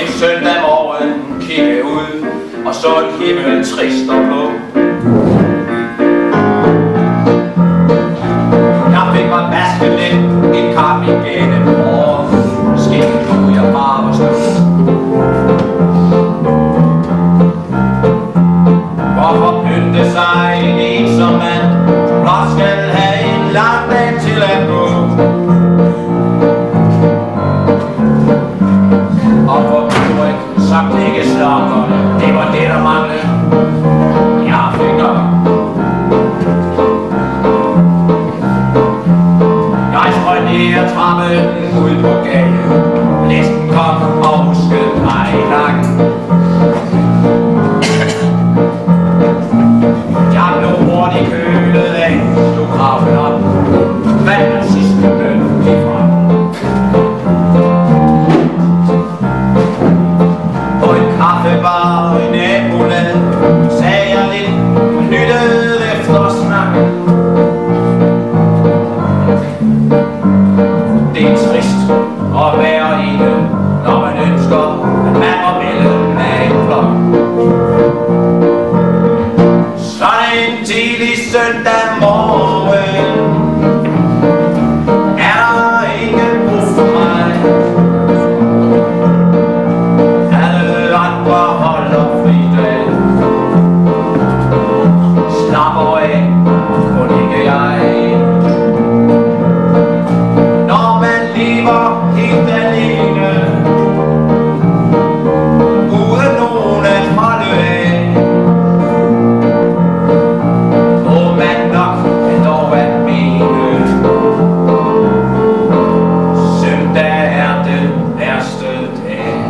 søndag morgen kigge ud, og så en himmel trist og blå. Jeg fik mig vasket lidt, en kamp igennem år. Måske kunne jeg bare var stå. Hvorfor pynte sig en ensom mand, blot skal have en lang dag til at gå? Og for Ulrik, så knække slokkerne, det var det, der manglede. Jeg fik nok. Jeg strøg ned ad trappen ud på gaden. Næsten kom og huskede mig i nakken. Jeg blev hurtigt kølet af, du kravlede op. Hvad den sidste løn gik frem. På en kaffebar i nabolaget sagde jeg lidt og lyttede efter snakken. Det er trist at være ene, når man ønsker, at man må melde af en flok. Sådan en tidlig søndag morgen er der ikke brug for mig. Alle andre holder fridag. Slapper af, kun ikke jeg. Når man lever helt alene, uden nogen at holde af, må man nok dog at mene, søndag er den værste dag.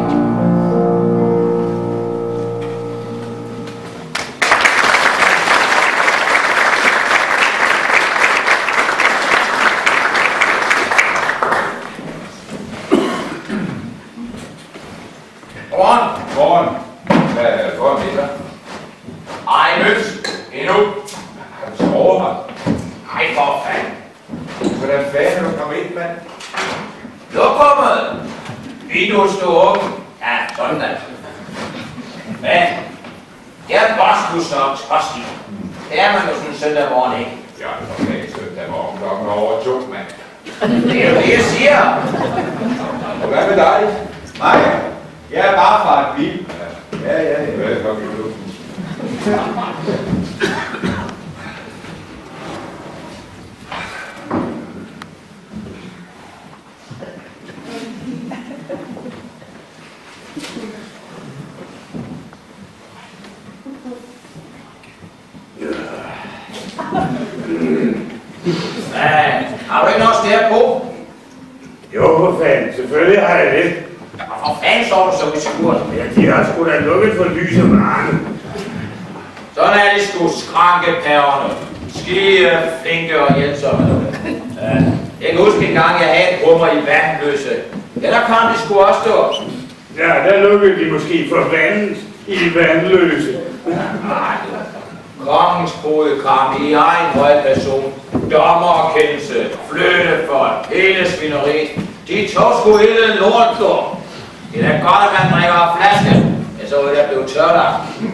Godmorgen. Hvad er det for middag? Ej, mødt endnu. Har du sovet mig? Ej, for fanden. Hvordan fanden er du kommet ind, mand? Lokummet. Vinduet stod åben. Ja, sådan da. Men, det er bossbus nok spørgsmål. Det er man jo sådan en søndag morgen, ikke? Ja, det var ikke søndag morgen klokken over 2, mand. Det er jo det, jeg siger. Og hvad med dig? Nej, jeg er bare fra et bil. Ja. Velkommen i klubben. Har du ikke noget sted på? Jo, for fanden. Selvfølgelig har jeg det. Og for fanden står du så usikurt. Ja, de har sgu da lukket for lys og varme. Sådan er de sgu skrankeperrerne. Skide, flinke og hjælpsomme. Ja. Jeg kan huske en gang, jeg havde et rummer i vandløse. Ja, der kom de sgu også stå. Ja, der lukkede de måske for vandet i vandløse. Nej, kongens bodekram i egen høj person. Dommerkendelse, flyttefolk, hele svineriet. De tog sgu hele lort, du. Det er da godt, at man drikker af flasken. Jeg så ud, der blev tørt af.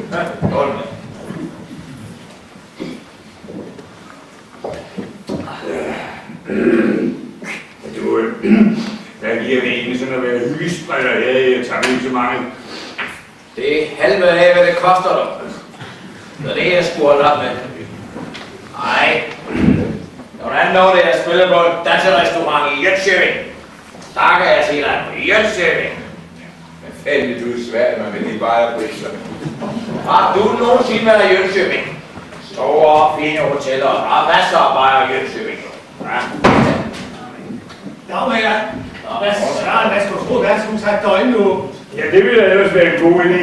Der giver det ene sådan at være hyggesprætter her i etablissementet. Det er halve af, hvad det koster dig. Så det er jeg sgu holdt op med. Nej. Hvordan når det, jeg spiller på en danserestaurant i Jönköping? Der kan jeg sige dig, Jönköping. Hvad fanden vil du i Sverige, man med de bajerpriser? Har du nogensinde været i Jönköping? Store, fine hoteller, der er masser af bajer i Jönköping. Ja. Dagmækker, hvad skal du tro, hvad skal du tage døgn nu? Ja, det ville ellers være en god idé.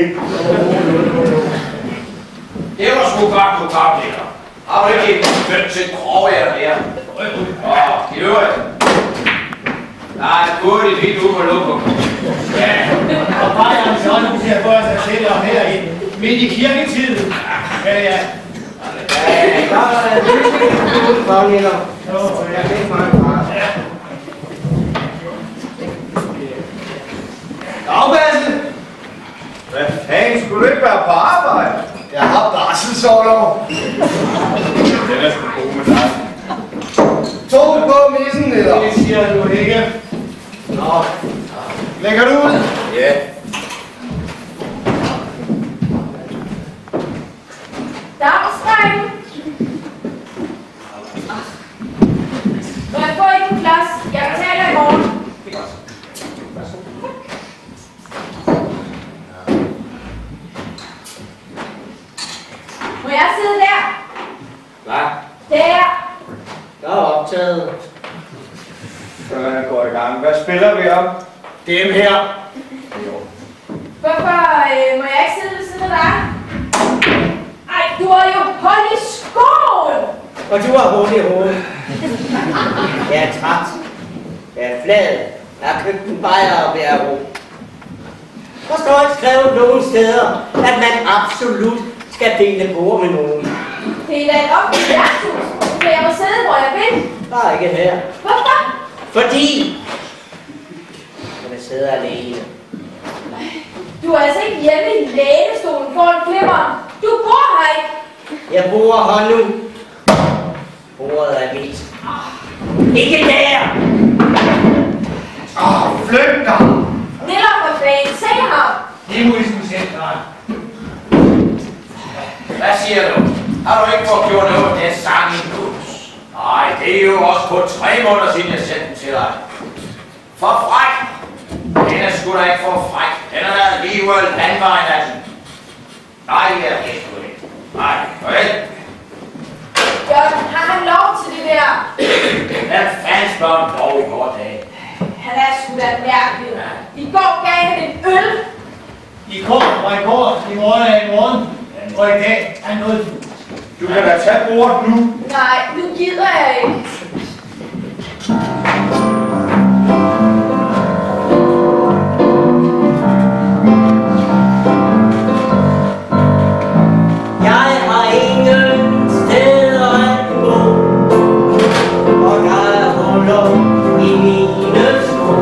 Det var sgu godt, du kom, Nikker. Har du ikke en mødt til krogjær mere? I øvrigt. Der er et hurtigt helt ude på lokum. Ja, og fejren sådan nu til at få sig selv om herinde. Midt i kirketiden. Ja. Ja, der er en lille udenfor, Nikker. Så jeg kan ikke meget fra. Dagbasse! Hvad fanden, skulle du ikke være på arbejde? Jeg har barselsorlov. Den er sgu god med dig. Tog på missen, eller? Det siger du ikke. Nå. Lægger du ud? Ja. Dagsdreng! Må jeg få ikke en plads? Jeg betaler i morgen. Må jeg sidde der? Hvad? Der! Der er optaget. Så jeg går i gang. Hvad spiller vi om? Dem her. Hvorfor må jeg ikke sidde ved siden af dig? Ej, du har jo hold i skoen! Og du har hul i hovedet. Jeg er træt. Jeg er flad. Jeg har købt en bajer og være ro. Der står ikke skrevet nogen steder, at man absolut skal dele bord med nogen. Det er da et offentligt værtshus, så jeg må sidde, hvor jeg vil. Bare ikke her. Hvorfor? Fordi jeg vil sidde alene. Du er altså ikke hjemme i lænestolen foran klipperen. Du bor her ikke. Jeg bor her nu. Bordet er mit. Ikke der! Flyt dig! Niller for fanden, se ham. Det må I sgu selv klare. Hvad siger du? Har du ikke fået gjort noget med den sang i hus? Nej, det er jo også kun 3 måneder siden, jeg sendte den til dig. For fræk! Den er sgu da ikke for fræk. Den er da alligevel landvejen af den. Nej, jeg er sgu ikke. Nej, vel? Jørgen, har han lov til det der? Hvad fanden spørger om lov i går dag? Han er sgu da mærkelig. I går gav han en øl. I går og i går, i morgen er i morgen. Og i dag er noget. Du kan da tage bordet nu. Nej, nu gider jeg ikke. Jeg har ingen steder at gå, og der er huller i mine sko.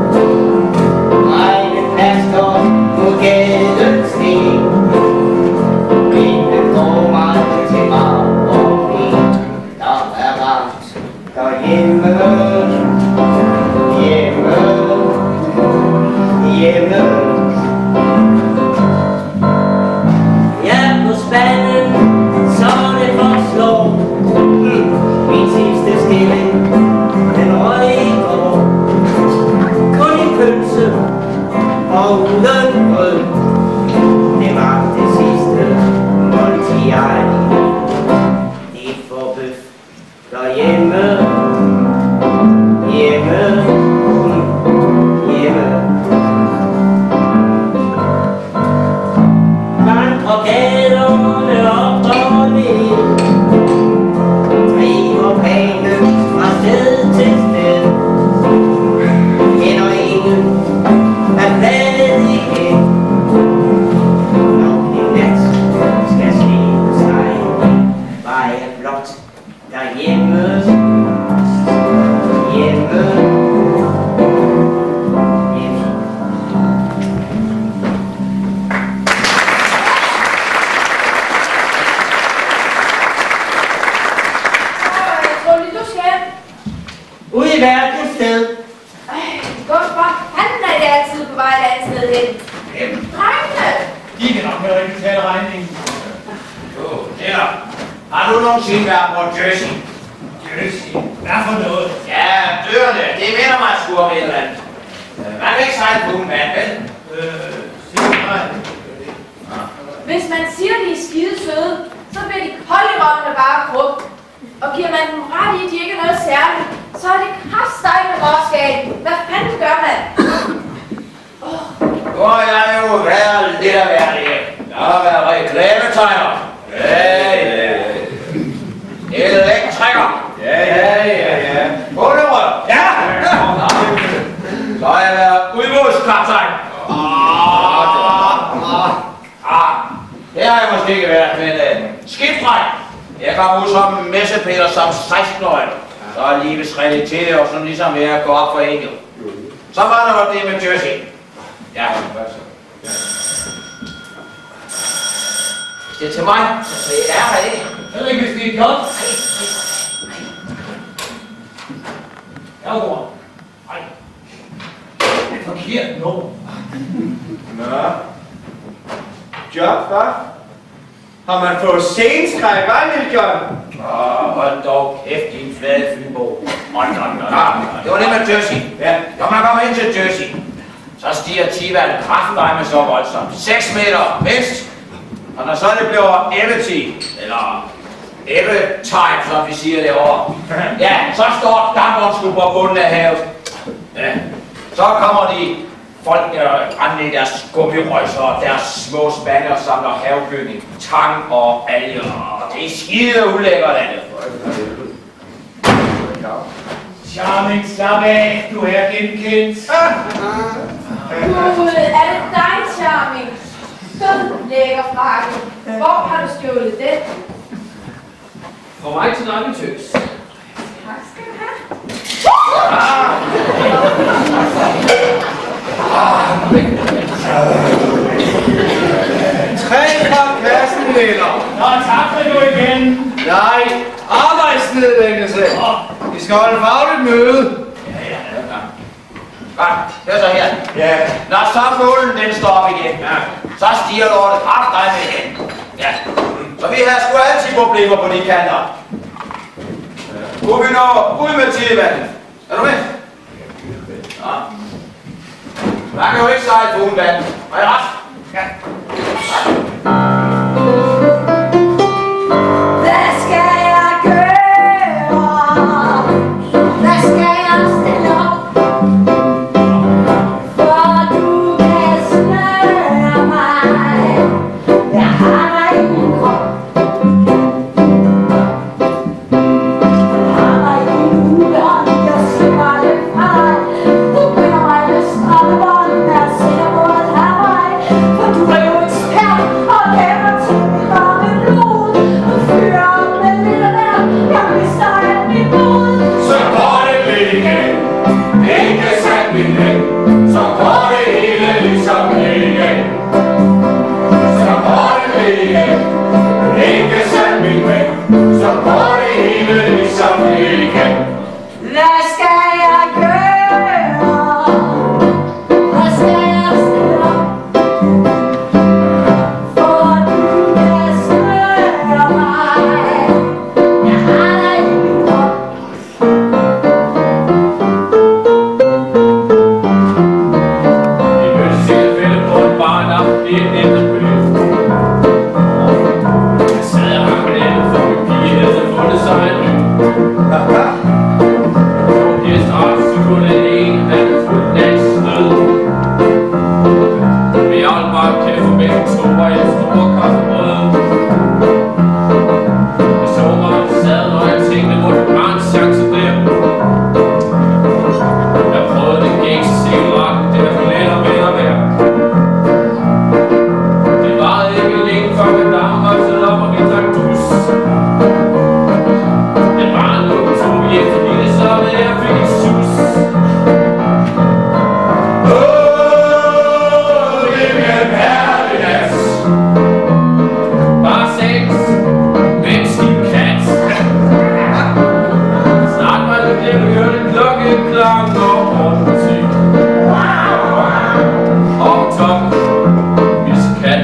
Regnen plaster på gadens sten. Vinden får mig til arm og ben. Der er varmt derhjemme, hjemme, hjemme. Jeg på spanden, så det forslår. Min sidste stilling, den røg i går. Kun en pølse og uden brød. Det var det sidste måltid jeg. Det får bøf derhjemme, hjemme, hjemme. Vandrer gaderne op og ned, driver banen fra sted til sted. Kender ingen er bladet igen, når en nat skal slippe sig. Var jeg blot derhjemme, hjemme, hjemme. Tror du, du skal? Ude i verdens sted. Hvorfor fanden er det altid på vej et andet sted hen? Drengene! De kan nok heller ikke betale regningen. Jo, der. Har du nogensinde været på Jersey? Jersey. Hvad for noget? Ja, dørene. Det minder mig sgu om et eller andet. Man kan ikke sejle på en vand, vel? Hvis man siger, de er skide søde, så bliver de kolde i røven med bare kruk. Og giver man dem ret i, at de ikke er noget særligt, så er det kraftstejende råskab. Hvad fanden gør man? Nu har jeg jo været lidt af hvert her. Jeg har været reklametegner. Elektriker. Ja. Bunderød. Ja! Så har jeg været udbådskaptajn. Det har jeg måske ikke været, men skibsdreng. Jeg kom ud som messepeter som 16-årig. Så er livets realitet og sådan ligesom ved at gå op for enkelt. Så var der det med Jersey. Ja. Det er til mig. Det er her ikke. Heller ikke, hvis det er godt. Herregård. Nej. Det er forkert nu. Nå. Job, hva'? Har man fået sceneskræk, hva' lille John? Hold dog kæft, din flade Fynbo. Det var det med Jersey. Ja. Når man kommer ind til Jersey, så stiger Tivan kraftvarme så voldsomt. 6 meter mindst. Og når så det bliver æbletid, eller æbletime, som vi siger derovre, ja, så står damperen sgu på bunden af havet. Ja. Så kommer de folk, der render i deres gummirøjser og deres små spande og samler havegødning, tang og alger. Det er skide ulækkert af det. Charming, slap af. Du er genkendt. Gud, er det dig, Charming? Fed lækker frakke. Hvor har du stjålet den? For mig til nakken tøs. Tak skal du have. Tre fra kassen, venner. Nå, tak for du igen. Nej, arbejdsnedlæggelse. Vi skal holde fagligt møde. Godt, hør så her. Ja. Når så målen den står op igen, så stiger lortet kraftregnet igen. Ja. Så vi har sgu altid problemer på de kanter. Kunne vi nå ud med tidevandet? Er du med? Ja. Man kan jo ikke sejle på uden vand. Er I ret? Ja. Hvad skal jeg gøre? Hvad skal jeg stille op? For du kan smøre mig. Jeg har dig i min krop. Jeg har dig i min udånd. Jeg slipper det fra dig. Du binder mig med strammebånd. Jeg sætter på at have mig. For du er jo ekspert og kæmper til mit varme blod. Du fyrer op med lidt af der. Jeg mister alt mit mod. Så går det lidt igen. Ikke sandt min ven. Så går det hele ligesom igen. Så går det lidt igen. Ikke sandt min ven. Så går det hele ligesom igen. Hvad skal jeg gøre? Hvad skal jeg stille op? For du kan smøre mig. Jeg har dig i min krop. Vi mødtes tilfælde på en bar en aften i en efterby. Jeg sad og hang med det, for min pige havde fundet sig en ny. Jeg straks så kunne den ene have fuldt af snød. Vi holdt bare kæft for begge to og et stort kaffebrød. Jeg så mig og sad, og jeg tænkte, hvor det var en chance der. Jeg prøvede den gængse cigaretten, det der letter med at være. Det varede ikke længe før min dame voksede op og vi drak dus. Det var nu tog vi efter hele sommeren, jeg fik et sus. Det bliver en herlig nat. Bare sex, men skib kat. Snart var det det, vi hørte klokkeklang og morgenmusik. Og top, hvis kat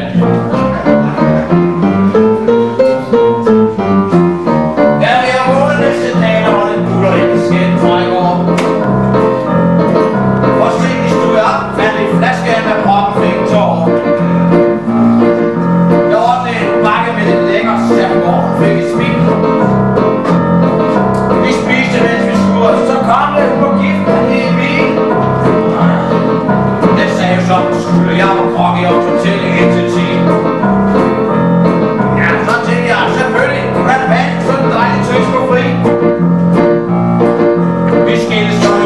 Ja, vi har vundet næste dag, når den buller ikke skal trække over. Og se, de stod op, fandt en flaske af med proppen, fik en tår. Jeg ordnede en bakke med lidt lækker servegård, fik et smil. Vi spiste, mens vi skulle, og så kom det på giften af hele bilen. Det sagde jo som den skulle, jeg var krokket op til tælling indtil 10. Ja, så tænkte jeg, selvfølgelig, hvad er det vand, så den drejende tøs på fri. Vi skilles så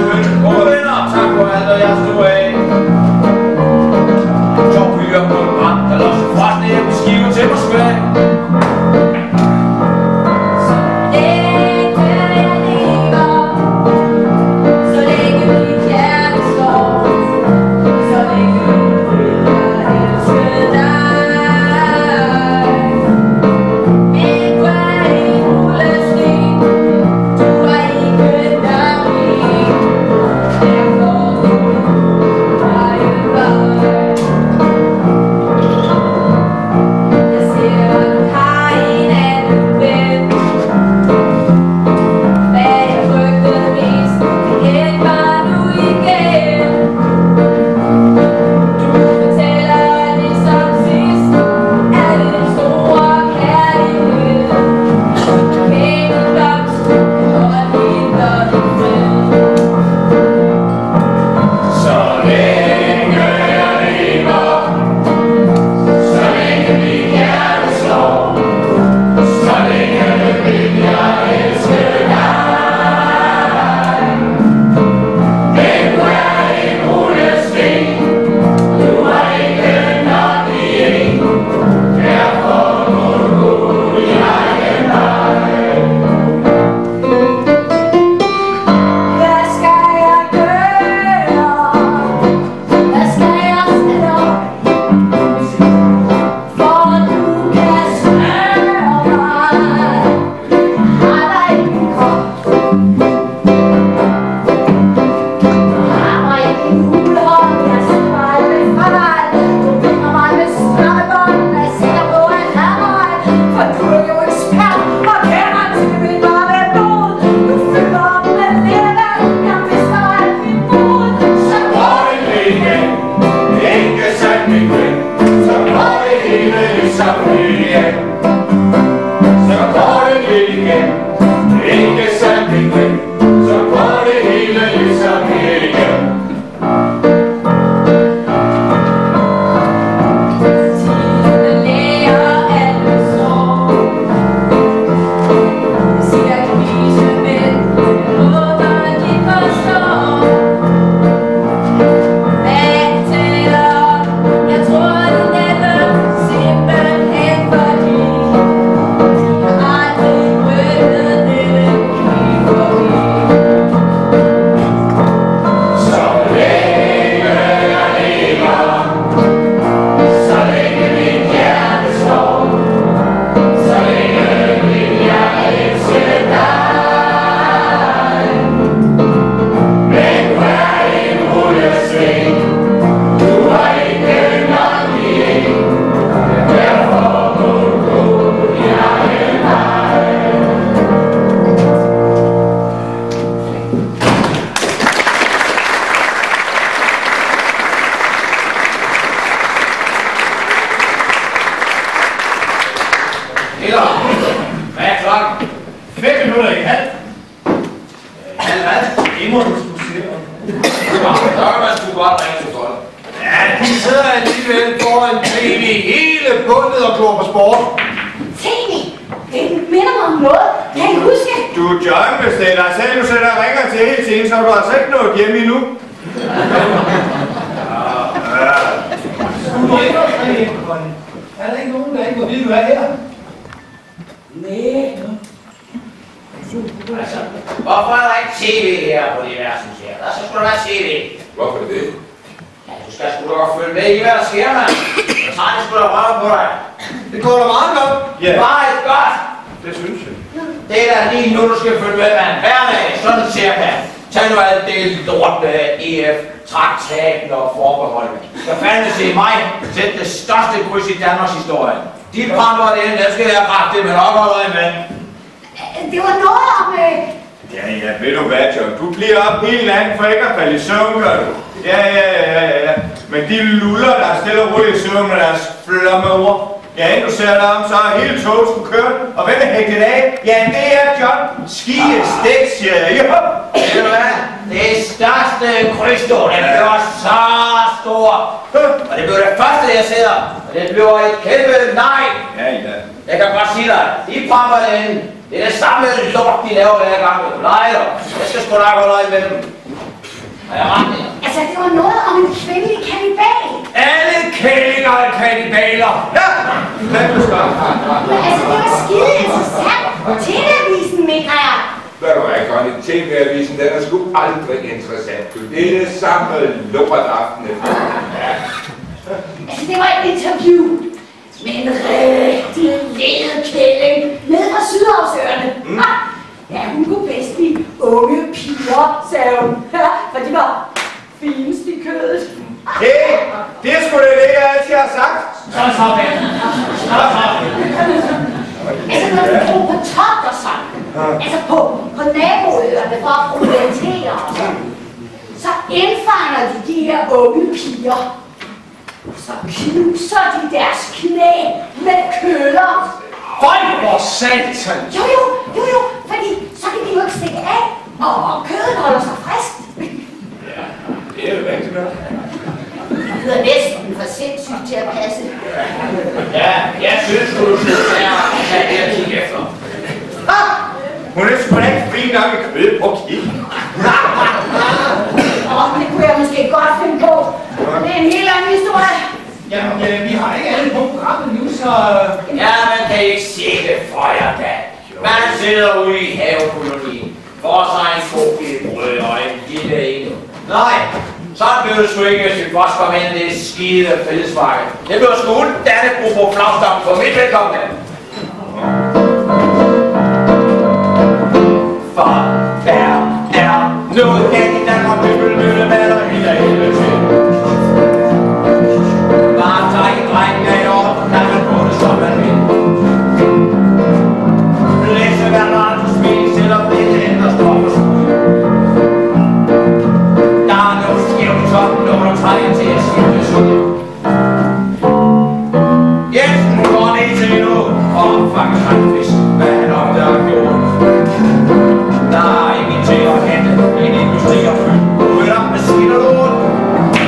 Skal hvad? Det må du sgu se om. Så kan man sgu godt ringe til folk. Ja, de sidder alligevel foran tv hele bundet og går på sport. TV! Det minder mig om noget. Kan I huske? Du er John, hvis det er dig selv, du sætter ringer til hele tiden, så har du altså ikke nået hjemme endnu. Du må ikke også ringe hjem, Conny. Er der ikke nogen, der ikke må vide, du er her? Nej. Altså, hvorfor er der ikke tv her på diversen her? Der skal sgu da være tv. Hvorfor det? Ja, du skal sgu da følge med i, hvad der sker, mand. Så tager de sgu da røv på dig. Det går da meget godt. Ja, Meget godt. det synes jeg. Det er da lige nu, du skal følge med, mand. Hver dag, sådan cirka. Tag nu alt det lort med EF, traktaten og forbeholdet. Skal fandme se mig sætte det største kryds i Danmarks historie. De brænder det ind, dem skal jeg rette med nok holde øje med. Det var noget om... Ja, ved du hvad, John? Du bliver op hele natten for ikke at falde i søvn, gør du? Ja. Men de luller, der er stille og roligt i søvn med deres flamme ord. Ja, inden du ser dig om, så er hele toget skulle køre. Og hvem er hægtet af? Ja, det er John. Skie stik, siger jeg. Jo. Ved du hvad? Det største krydsstål, det bliver så stor. Og det bliver det første, jeg ser. Og det bliver et kæmpe nej. Ja. Jeg kan godt sige dig, de brænder det ind. Det er det samme lort, de laver hver gang. Nej, jeg skal sgu nok holde øje med dem. Har jeg ret? Altså, det var noget om en kvindelig kannibal. Alle kællinger er kannibaler. Ja, det er godt. Men altså, det var skide interessant. TV-avisen, mener jeg. Hvad du er, Conny? TV-avisen, den er sgu aldrig interessant. Det er det samme lort aften efter. Ja. Altså, det var et interview med en rigtig led kælling ned fra Sydhavsøerne. Ja, hun kunne bedst lide unge piger, sagde hun. For de var finest i kødet. Hey, det er sgu det, jeg altid har sagt. Så, Ben. Altså, når du drog på top og sådan, altså på naboøerne for at proviantere og sådan, så indfanger de her unge piger. Så knuser de deres knæ med køller. Høj, hvor satan! Jo, fordi så kan de jo ikke stikke af, og kødet holder sig frisk. Ja, det er jo rigtigt nok. Det lyder næsten for sindssygt til at passe. Ja, jeg synes, du skal tage det her kig efter. Hun er sgu da ikke fin nok i kød på kig. Det kunne jeg måske godt finde på. Det er en helt anden historie. Jamen, vi har ikke alle på programmet nu, så... Ja, man kan ikke se det for jer da. Man sidder ude i havekolonien, får sig en god brød og en lille en. Nej, sådan blev det sgu ikke, hvis vi først kom ind i det skide fællesmarked. Det blev sgu Dannebro på flagstappen for mit velkomne. For der er noget galt i Danmark, mølle, maler, helt af helvede til. Bare træk i drengen af i år, der man få det som man vil. Læse hver radio spil, selvom det ændrer står for skud. Der er noget skævt i toppen, når du trænger til at skifte skud. Jensen går ned til nu og fanger handfisk, hvad han opdager gjort. Der er ingen til at hente, en industri er fyldt, rydder med skidt og lort.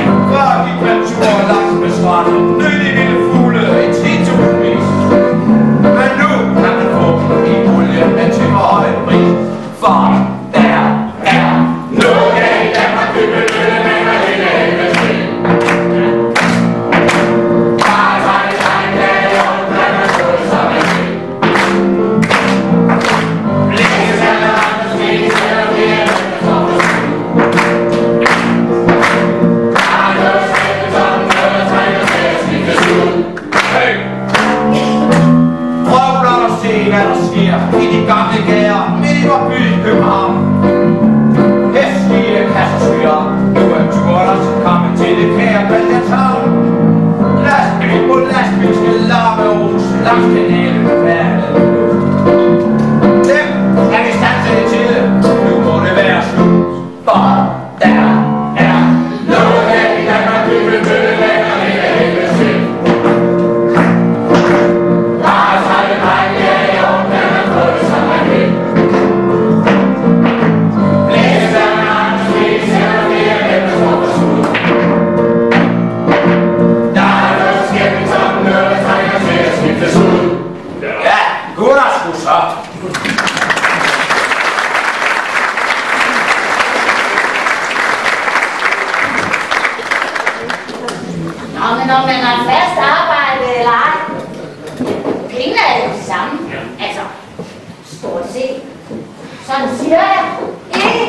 når man har fast arbejde eller ej. Pengene er jo det samme. Altså, stort set. Sådan siger jeg. Ikke?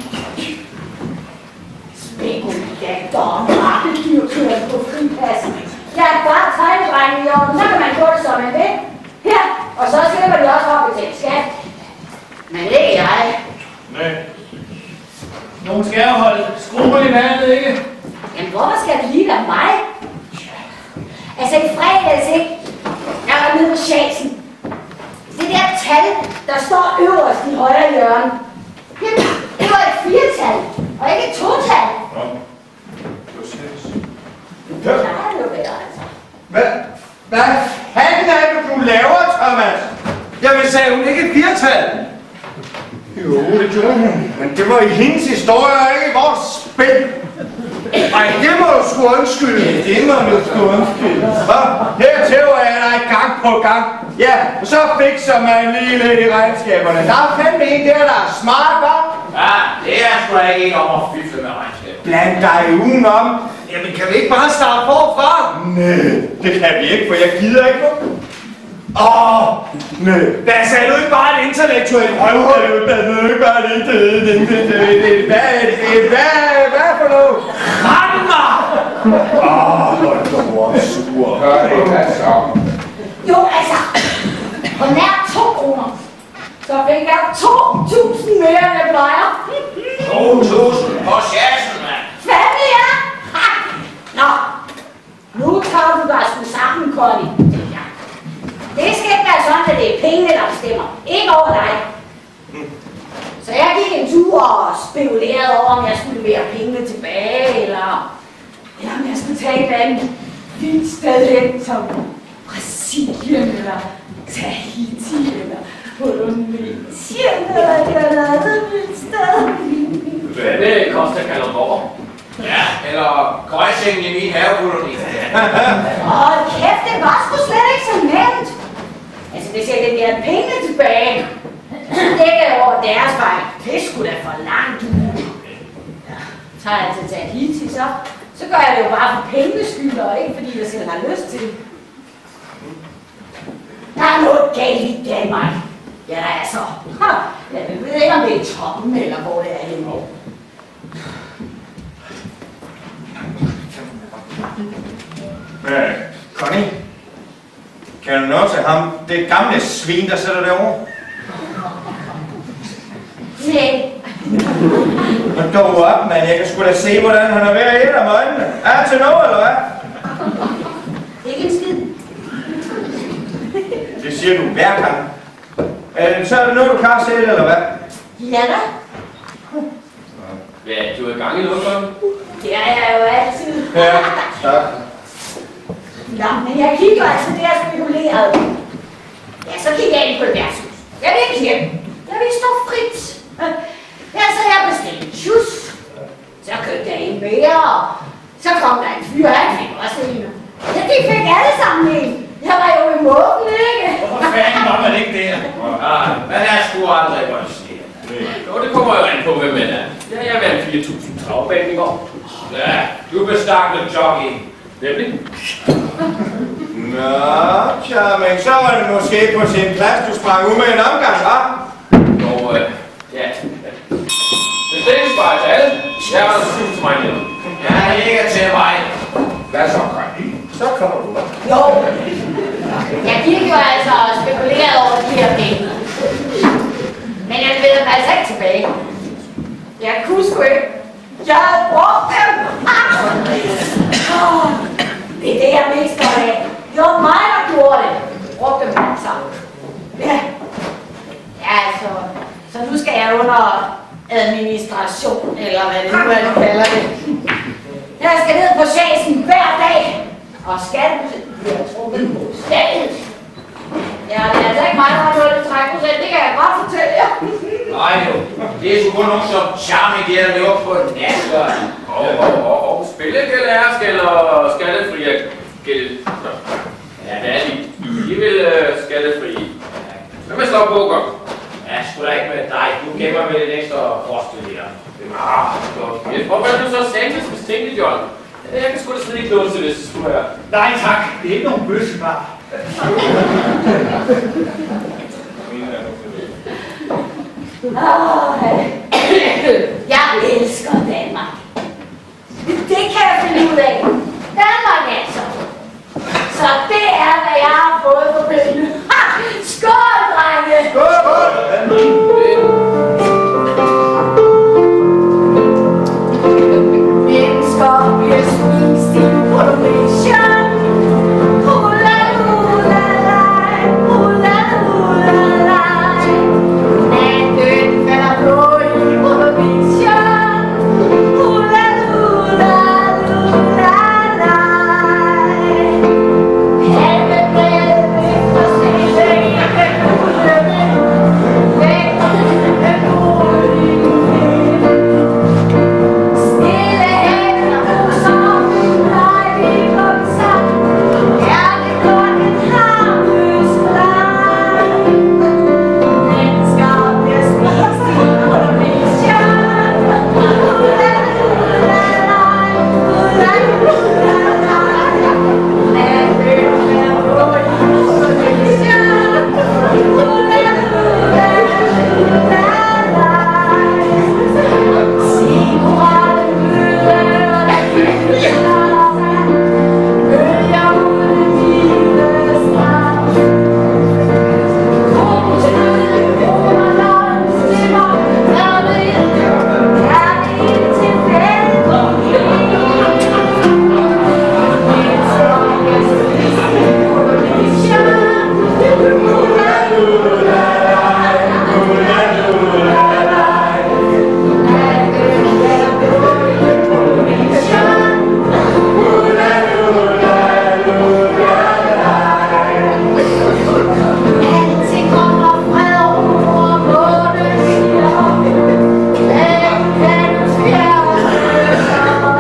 Spekulanter, markedsdirektøren på fripassen. Jeg er bare tegnedreng i orden, så kan man få det som man vil. Her, og så slipper de også op at betale skat. Men ikke jeg. Nej. Nogen skal jo holde skrubber i vandet, ikke? Jamen, hvorfor skal det lige være mig? Altså, i fredags, ikke? Jeg var nede på Schasen. Det der tal, der står øverst i højre hjørne, det var et 4-tal, og ikke et 2-tal. Nå, det var seriøst. Det plejer det jo være, altså. Hvad fanden er det, du laver, Thomas? Jamen, sagde hun ikke et 4-tal? Jo, det gjorde hun. Men det var i hendes historie, og ikke i vores spil. Ej, det må du sgu undskylde. Det må du sgu undskylde. Her tæver jeg dig gang på gang. Ja, og så fikser man lige lidt i regnskaberne. Der er fandme en der er smart, hva'? Ja, det er sgu da ikke en om at fifle med regnskab. Bland dig udenom. Jamen, kan vi ikke bare starte forfra? Nej, det kan vi ikke, for jeg gider ikke nu. Nej. Hvad sagde du ikke bare et intellektuelt røvhul? Hvad er for noget? Rend mig! Hold da hvor sur. Hør det, hvad så? Jo, altså, på nær 2 kroner, så fik jeg 2.000 mere, end jeg plejer. 2.000 på chassen, mand. Fandme ja! Ha! Nå, nu tager du dig sgu sammen, Connie. Det skal ikke være sådan, at det er pengene, der bestemmer. Ikke over dig. Så jeg gik en tur og spekulerede over, om jeg skulle levere pengene tilbage, eller om jeg skulle tage et andet vildt sted hen, som Brasilien, eller Tahiti, eller Polynesien, eller et andet vildt sted. Det koster Kalundborg. Ja, eller Krøjsingen i min havekoloni. Åh, kæft, det var sgu slet ikke så nemt. Altså, hvis jeg leverer pengene tilbage, så dækker jeg over deres vej. Det skulle da for langt ud. Ja, tager jeg til Tahiti, så gør jeg det jo bare for pengenes skyld, og ikke fordi jeg selv har lyst til det. Der er noget galt i Danmark. Ja, altså. Jeg ved ikke, om det er toppen, eller hvor det er henne. Connie? Kan du nå til ham, det gamle svin, der sætter derovre? Nej. Nu dog op, mand. Jeg kan sgu da se, hvordan han er ved at æde om øjnene. Er han til noget, eller hvad? Ikke en skid. Det siger du hver gang. Så er det noget, du kan selv, eller hvad? Ja da. Ja, du er i gang i noget, Connie. Det er jeg jo altid. Ja, tak. Nå, men jeg kigger altså der spekuleret. Ja, så kigger jeg ind på et værtshus. Jeg vil ikke hjem. Jeg vil stå frit. Ja, så jeg bestilte tjus. Så købte jeg en mere, og så kom der en fyr, han fik også en. Ja, de fik alle sammen en. Jeg var jo i måden, ikke? Hvorfor fanden var man ikke der? Men jeg skulle aldrig godt sige. Jo, det kommer jo an på, hvem man er. Ja, jeg vandt 4.000 travbanen i går. Ja, du bestakket jogging. Nemlig. Nå, charming. Så var det måske på sin plads, du sprang ud med en omgang, hva'? Og ja. Det ses bare til alle. Jeg er altså 7 til mig ned. Ja, ikke til mig. Hvad så, Connie? Så kommer du. Jo. Jeg gik jo altså og spekulerede over de her penge. Men jeg leverede dem altså ikke tilbage. Jeg kunne sgu ikke. Jeg havde brugt dem. Det er det, jeg mest godt af. Det var mig, der gjorde det. Jeg brugte dem alle sammen. Ja. Ja, altså. Så nu skal jeg under administration, eller hvad det nu er, du kalder det. Jeg skal ned på Schasen hver dag. Og skatten bliver trukket på stedet. Ja, det er altså ikke mig, der har nået 3%. Det kan jeg godt fortælle jer. Nej jo, det er sgu kun nogen som charme giver det op på nasker. Og spillegældærsk eller skattefri gæld? Ja, det er de. De vil skattefri. Hvad med slå poker? Ja, sgu da ikke med dig. Du gemmer med lidt ekstra frostet her. Hvorfor er du så satans mistænkelig, John? Jeg kan sgu da slet ikke låse, hvis det skulle være. Nej tak, det er ikke nogen bøssebar. Jeg elsker Danmark. Det kan jeg finde ud af. Danmark altså. Så det er, hvad jeg har fået på pengene. Skål, drenge! Skål! Mennesker bliver spist i Polynesian. Hula, hula, lej. Hula, hula, lej. Natten falder blå i Polynesian. Hula, hula, hula, lej. Halvebredet efter stille i kulden. Væk med moden. Stille hænder huser, dejlig blomster. Er det kun en harmløs leg? Mennesker bliver spist i Polynesian. Hula, hula, lej. Hula, hula, lej. Natten er blå i Polynesian. Hula, hula, hula, lej. Se korallen gløder, der fylder sig. Bølger ud i vilde strand. Krogen til underlåden slimmer. Kærlighed til fælden. Mennesker bliver spist i Polynesian. Hula, hula, lej. Hula, hula, lej. Natten er blå i Polynesian. Hula, hula, hula, lej. Alting kommer fred og ro, og månen siger, landets bjerge løser.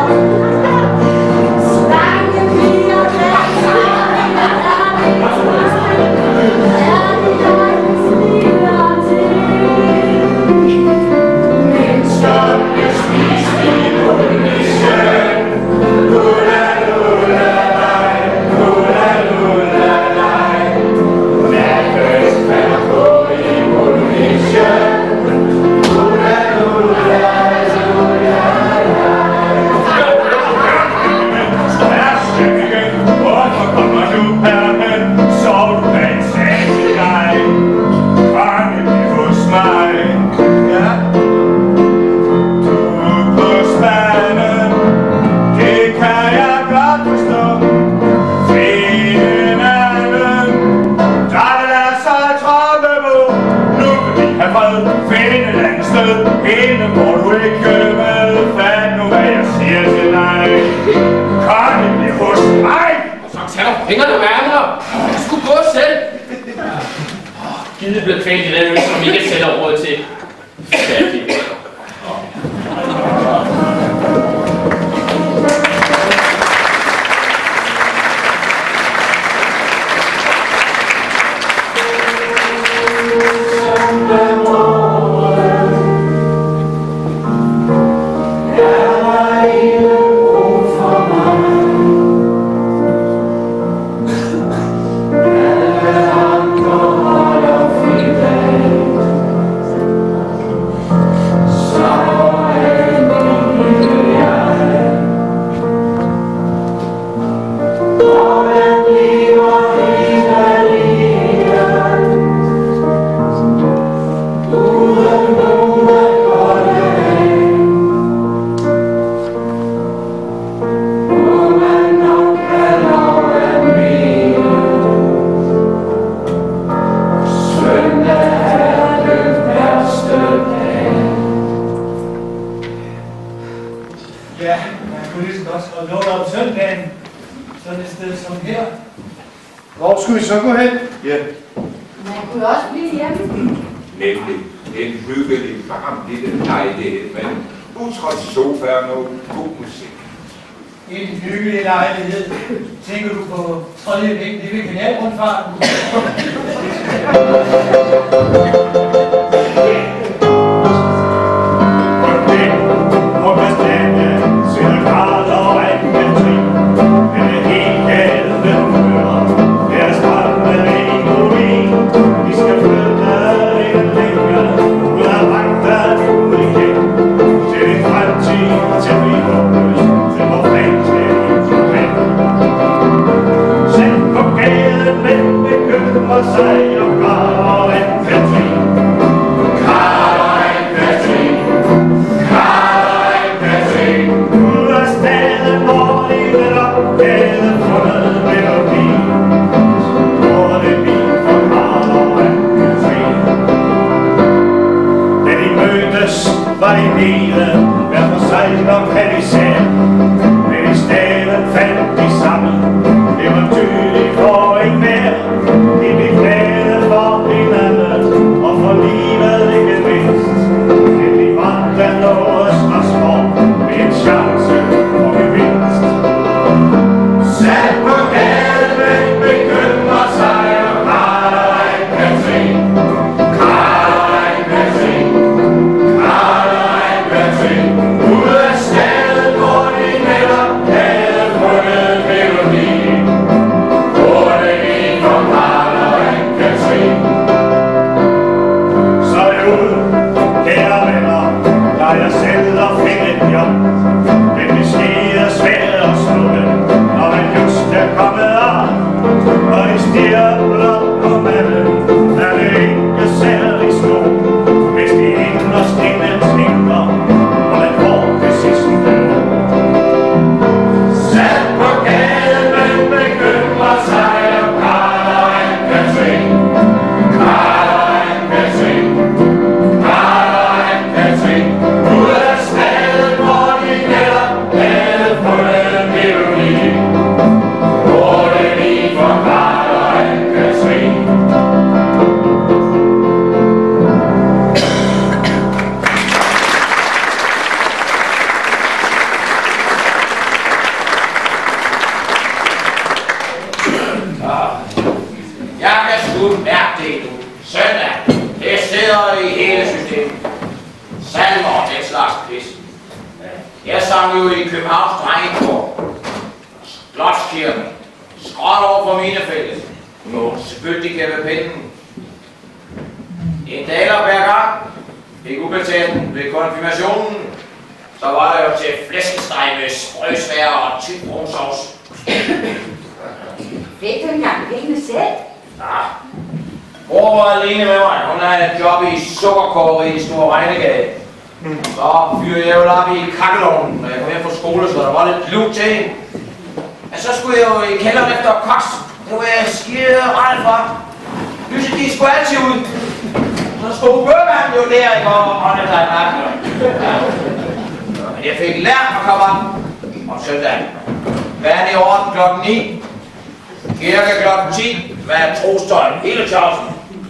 Slangepiger danser, er det dejligt smiler til. Mennesker bliver spist i Polynesian. Hula, hula, lej. Hula, hula, lej. Natten falder blå i Polynesian. Hula, hula, hula, lej. Herskabingen, hvorfor kommer du herhen? Sov du bag en sag til dig? Fange bliv hos mig. Ja. Du på spanden, det kan jeg godt forstå. Find en anden, der vil lade sig troppe på. Nu vil vi have fred, find et andet sted. Inde hvor du ikke med. Fat nu hvad jeg siger til dig. Kongen bliver hos mig. Så tag dog fingrene værner. Du skulle gå selv. Givet bliver kvalt i den øl, som vi ikke selv har råd til. Færdig. Ja, man kunne lige så godt holde lov om søndagen. Sådan et sted som her. Hvor skulle vi så gå hen? Ja, Man kunne også blive hjemme. nemlig en hyggelig, varm lille lejlighed med utrådt sofa og noget god musik. En hyggelig lejlighed. Tænker du på tredje væg, det ved kanalrundfarten? Hvor bestemme, siden grader og sejler Karl og Anne-Katrin. Karl og Anne-Katrin. Karl og Anne-Katrin. Ud af stedet, hvor de netop havde fundet melodi. Hvor det min for Karl og Anne-Katrin. Da de mødtes, var de nede, hver for sig nok havde de selv. Men i stedet fandt de sammen. Det var tydeligt for en mere. De blev glade for hinanden og for livet ikke mindst. Men de vandt der noget Strasbourg med en chance for gevinst. Sat på gaden begynder sig og Karl og Anne-Katrin. Karl og Anne-Katrin. Karl og Anne-Katrin. Ud af stedet, hvor de netop havde fundet melodien. Hvor det gik for Karl og Anne-Katrin. Så er det ud, kære venner, der jeg selv og finde et job. Men det sker svært at slutte, når man just er kommet op. Og de stiger blot på manden, er det ikke særlig stort. Hvis de inderst inde tænker, hvordan får det sidste ord. Sat på gaden begynder sig og Karl og Anne-Katrin. Karl og Anne-Katrin. Karl og Anne-Katrin. Ud af stedet, hvor de netop havde fundet melodien. Hvor det gik for Karl og Anne-Katrin. Jeg kan sgu mærke det nu. Søndag, det sidder i hele systemet. Salmer og den slags pis. Jeg sang jo i Københavns Drengekor. Slotskirken. Skråt over for Minefældet. Spyt de ved pinden. En daler hver gang. Fik ubetalt ved konfirmationen. Så var der jo til flæskesteg med sprøjsvær og tyk brunsovs. Fik du engang pengene selv? Ja. Mor var alene med mig. Hun havde et job i sukkerkogeri i Store Regnegade. Så fyrede jeg jo op i kakkelovnen, når jeg kom hjem fra skole, så der var lidt lugt til hende. Men så skulle jeg jo i kælderen efter koks. Nu var jeg skide ret fra. Lyset gik sgu altid ud. Så stod bøgmanden jo der, ikke? Og håndede sig i nakken. Men jeg fik lært at komme op om søndagen. Vand i orden klokken 9. Kirke klokken 10. Hvad er trostøj? Hele tjavsen.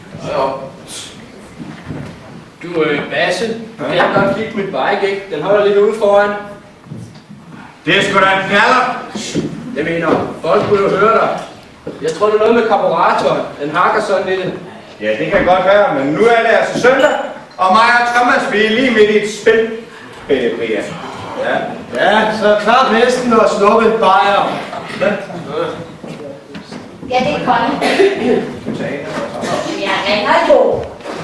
Du Basse, kan jeg godt kigge mit bike, ikke? Den holder lidt ude foran. Det er sgu da en knaller. Det mener, folk kunne jo høre dig. Jeg tror, det er noget med karburatoren. Den hakker sådan lidt. Ja, det kan godt være, men nu er det altså søndag, og mig og Thomas, vi er lige midt i et spil. Bria. Ja, så klart hesten og snuppe en bajer. Ja, det er Connie. Jeg ringer jo.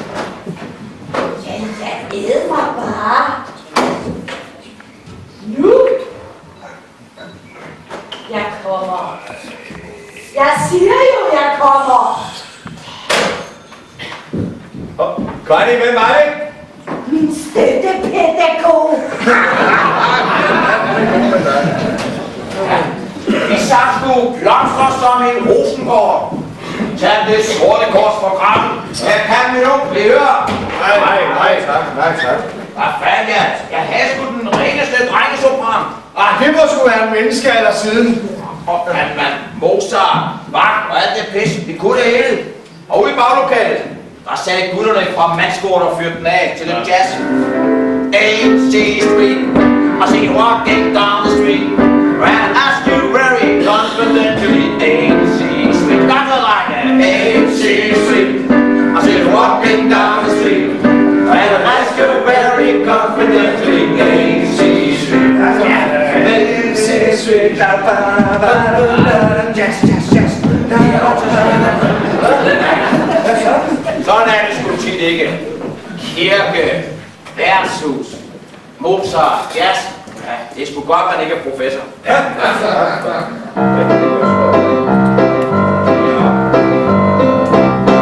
Jeg æder mig bare. Nu. Jeg kommer. Jeg siger jo, jeg kommer. Connie, hvem var det? Min støttepædagog. De sang sgu blomster som en rosengård. Tag det sorte kors for krammen. Jeg kan min onkel høre. Nej, tak. Hvad fanden er det? Jeg havde sgu den reneste drengesopran. Det må sgu være en menneskealder siden. Og man, Mozart, Bach og alt det pis. Vi kunne det hele. Og ude i baglokalet, der satte gutterne fra mandskort og fyrte den af til lidt jazz. A.C. Street, I see you walking down the street. And I asked you very confidentially, A.C. Street, got the line there, A.C. Street. I see you walking down the street. And I asked you very confidentially, A.C. Street. A.C. Street, jazz. Sådan er det sgu tit ikke. Kirke, værtshus, Mozart, jazz. Ja, det er sgu godt, man ikke er professor. Ja.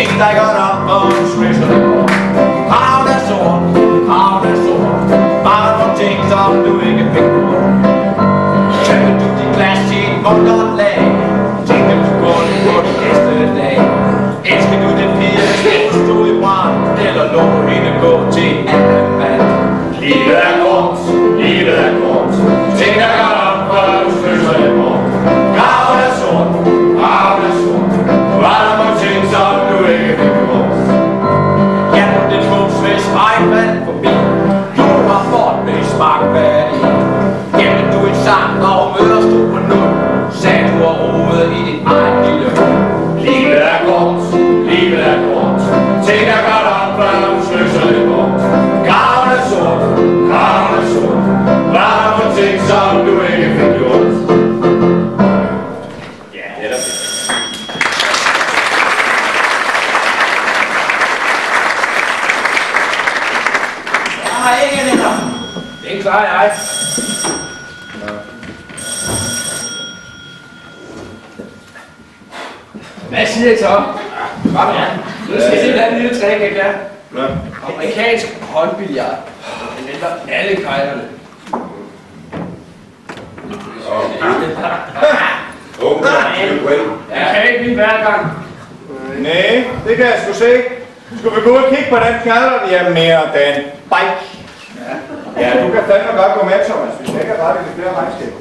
Ikke dig godt op, og hun smækker det på. Kraven er sort, kraven er sort. Bare nogle ting, som du ikke fik på. Tømmer du dit glas i et muntert lag. Tænker du går det på den næste dag. Elsker du den pige, der stod i brand. Eller lå hende gå til en anden mand. Livet er kort, livet er kort. Tænk dig godt op, før du smækker det på. Kraven er sort, kraven er sort. Var der nogle ting, som du ikke fik på. Ja, den modsved spejlvand forbi. Du var fort med smakvand i. Gældte du en sang, og møder stod på nul. Sagde du og roede i dit eget lille. Livet er kort, livet er kort. Tænk dig godt op, før du sløser det bort. Graven er sort, graven er sort. Var der nogle ting, som du ikke fik gjort. Ja, det er da fedt. Nej, ikke længere. Det klarer jeg. Hvad siger I så? Kom her. Nu skal jeg se den lille trick, ikke der? Amerikansk håndbillard. Den venter alle kejlerne. Jeg kan ikke blive hver gang. Nej, det kan jeg sgu se. Skulle vi gå og kigge på den knaller, de er mere den bike. Ja, du kan fandme godt gå med, Thomas. Vi skal ikke have ret i flere regnskaber.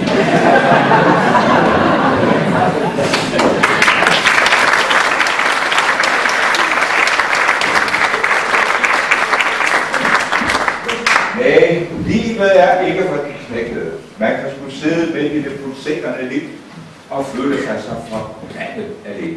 Nej, livet er ikke for de knækkede. Man kan sgu sidde midt i det pulserende liv og flytte sig så fra grænet alene.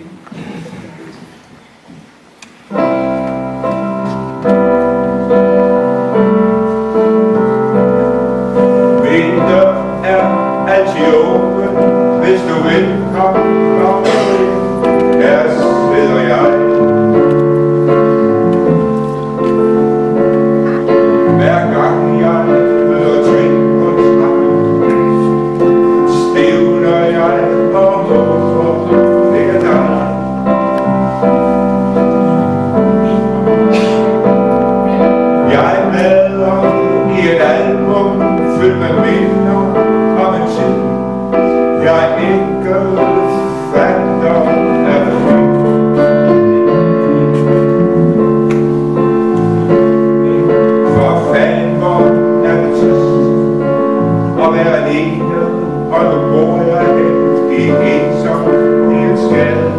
Vinter er altid åben, hvis du vil komme ind. Her sidder jeg. Hver gang jeg møder trin på trappen, stævner jeg og håber, det er dig. Jeg bladrer i et album fyldt med minder om en tid, jeg ikke fatter af fri. For fanden, hvor er det trist at være alene, og nu bor jeg hen i ensom i en skade.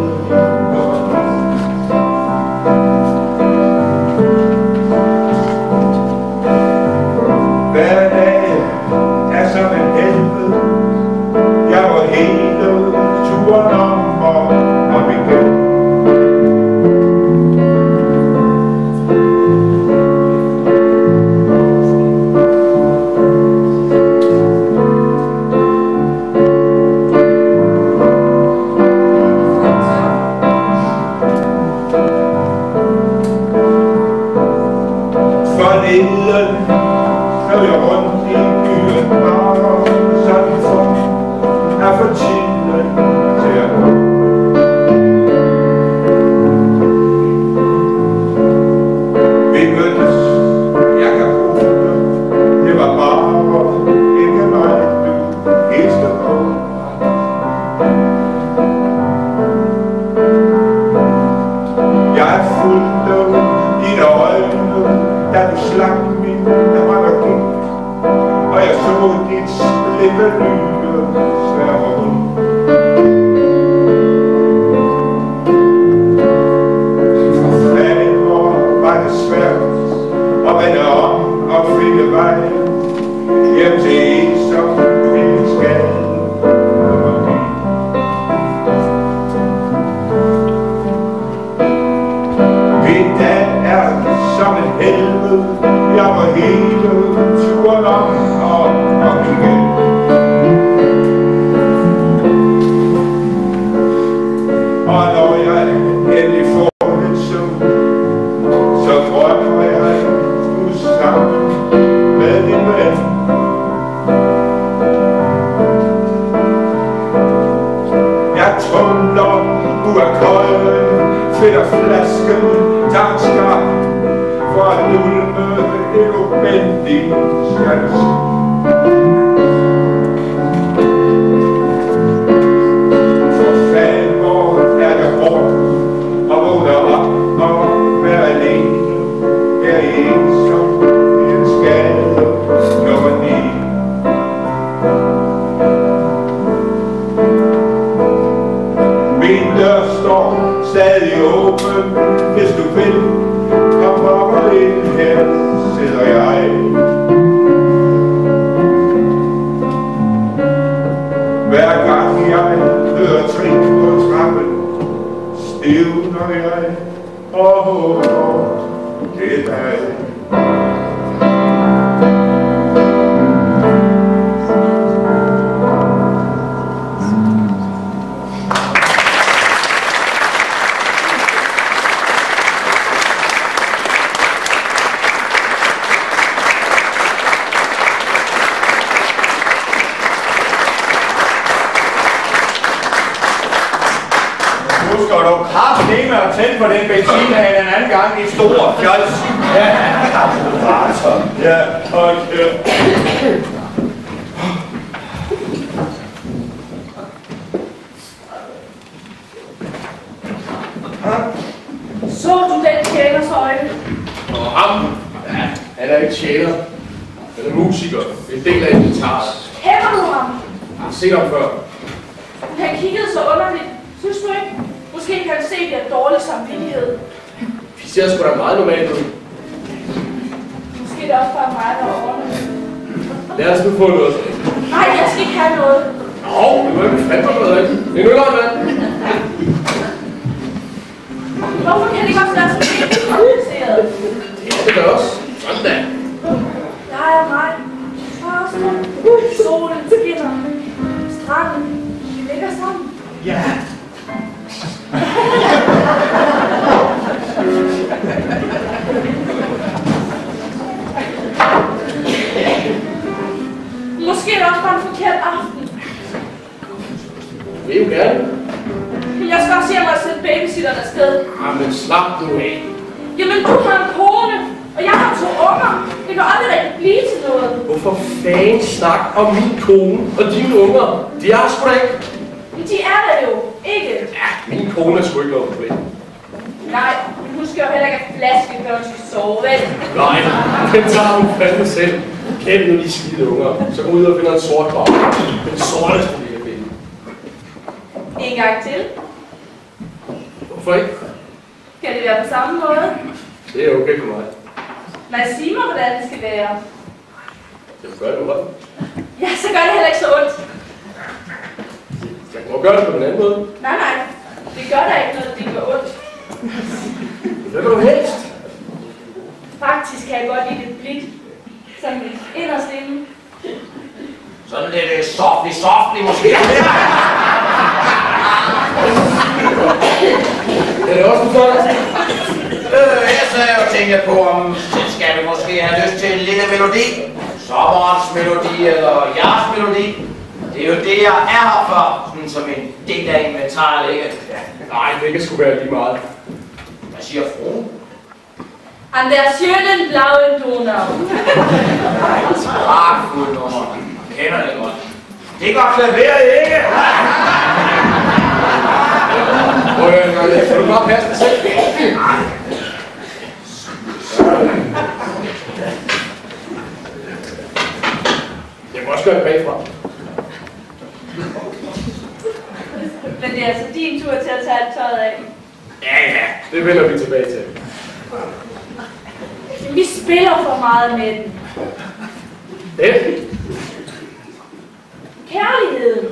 Hver dag er som en helvede. Jeg må hele turen om og om igen. Forleden fløj jeg rundt i byen bare sådan for at få tiden til at gå. Vi mødtes, jeg kan bruge det. Det var bare ikke mig, du hilste på. Jeg fulgte dine øjne, da du slap mine hånd og gik, og jeg så dit slippe lyde sværre ud. For fanden, hvor var det svært at vende om og finde vej hjem til en, som ville skade. Min dag er som en helvede, jeg må hele turen om og om igen. Og når jeg endelig får en søvn, så drømmer jeg nu sammen med din ven. Jeg tumler ud af kolden, finder flaske men det skal du se. For fanden, hvor er det hårdt og vågner op og være alene. Her i ensom i en skade nummer 9. Min dør står stadig åben, hvis du vil. Kom op og ind, her sidder jeg. Hver gang jeg hører trin på trappen, stivner jeg og håber, det er dig. Husker du kraftedeme at tænde på den benzinhane en anden gang i store fjols? Ja, ja, hold kæft. Så du den tjeners øjne? Og ham, ja, han er ikke tjener. Han er musiker. En del af inventaret. Kender du ham? Jeg har set ham før. Han kiggede så underligt. Synes du ikke? Måske kan han se, at det er dårlig samvittighed. Vi ser sgu da meget normalt ud. Måske det er også bare mig, der er ordnet. Lad os nu få noget. Nej, jeg skal ikke have noget. Nå, det må ikke fandme noget, ikke? Det er nu godt, mand. Hvorfor kan det ikke også være så lidt kompliceret? Det er det da også. Sådan da. Jeg er mig. Farsen. Solen skinner. Stranden. Vi ligger sammen. Ja. Måske er det også bare en forkert aften. Det er jo gerne. Jeg skal også hjem og sætte babysitteren afsted. Jamen, slap nu af. Jamen, du har en kone, og jeg har 2 unger. Det kan aldrig rigtig blive til noget. Hvorfor fanden snak om min kone og dine unger? De er sgu da ikke. Men de er der jo, ikke? Ja, min kone er sgu ikke noget problem. Nej, men hun skal jo heller ikke have flaske, før hun skal sove, vel? Nej, den tager hun fandme selv. Kend nu de skide unger. Så gå ud og finder en sort bar. Den sorteste, vi kan finde. En gang til. Hvorfor ikke? Kan det være på samme måde? Det er okay for mig. Nej, sig mig, hvordan det skal være. Jeg vil gøre det godt. Ja, så gør det heller ikke så ondt. Jeg må gøre det på en anden måde. Nej, nej. Det gør da ikke noget, det gør ondt. Hvad vil du helst? Faktisk kan jeg godt lide det blidt. Sådan inderst inde. Sådan lidt softly måske. Er det også en sådan? Jeg sad og tænkte på, om skal vi måske have lyst til en lille melodi. Sommerens melodi eller jeres melodi. Det er jo det, jeg er her for, sådan som en del af inventaret, ikke? Ja. Nej, det kan sgu være lige meget. Hvad siger fruen? An der schönen blauen Donau. Pragtfuld nummer. Jeg kender det godt. Det går klaveret, ikke? Kan du bare passe dig selv? Jeg må også gøre det bagfra. Men det er altså din tur til at tage alt tøjet af. Ja, det vender vi tilbage til. Vi spiller for meget med den. Det? Kærligheden.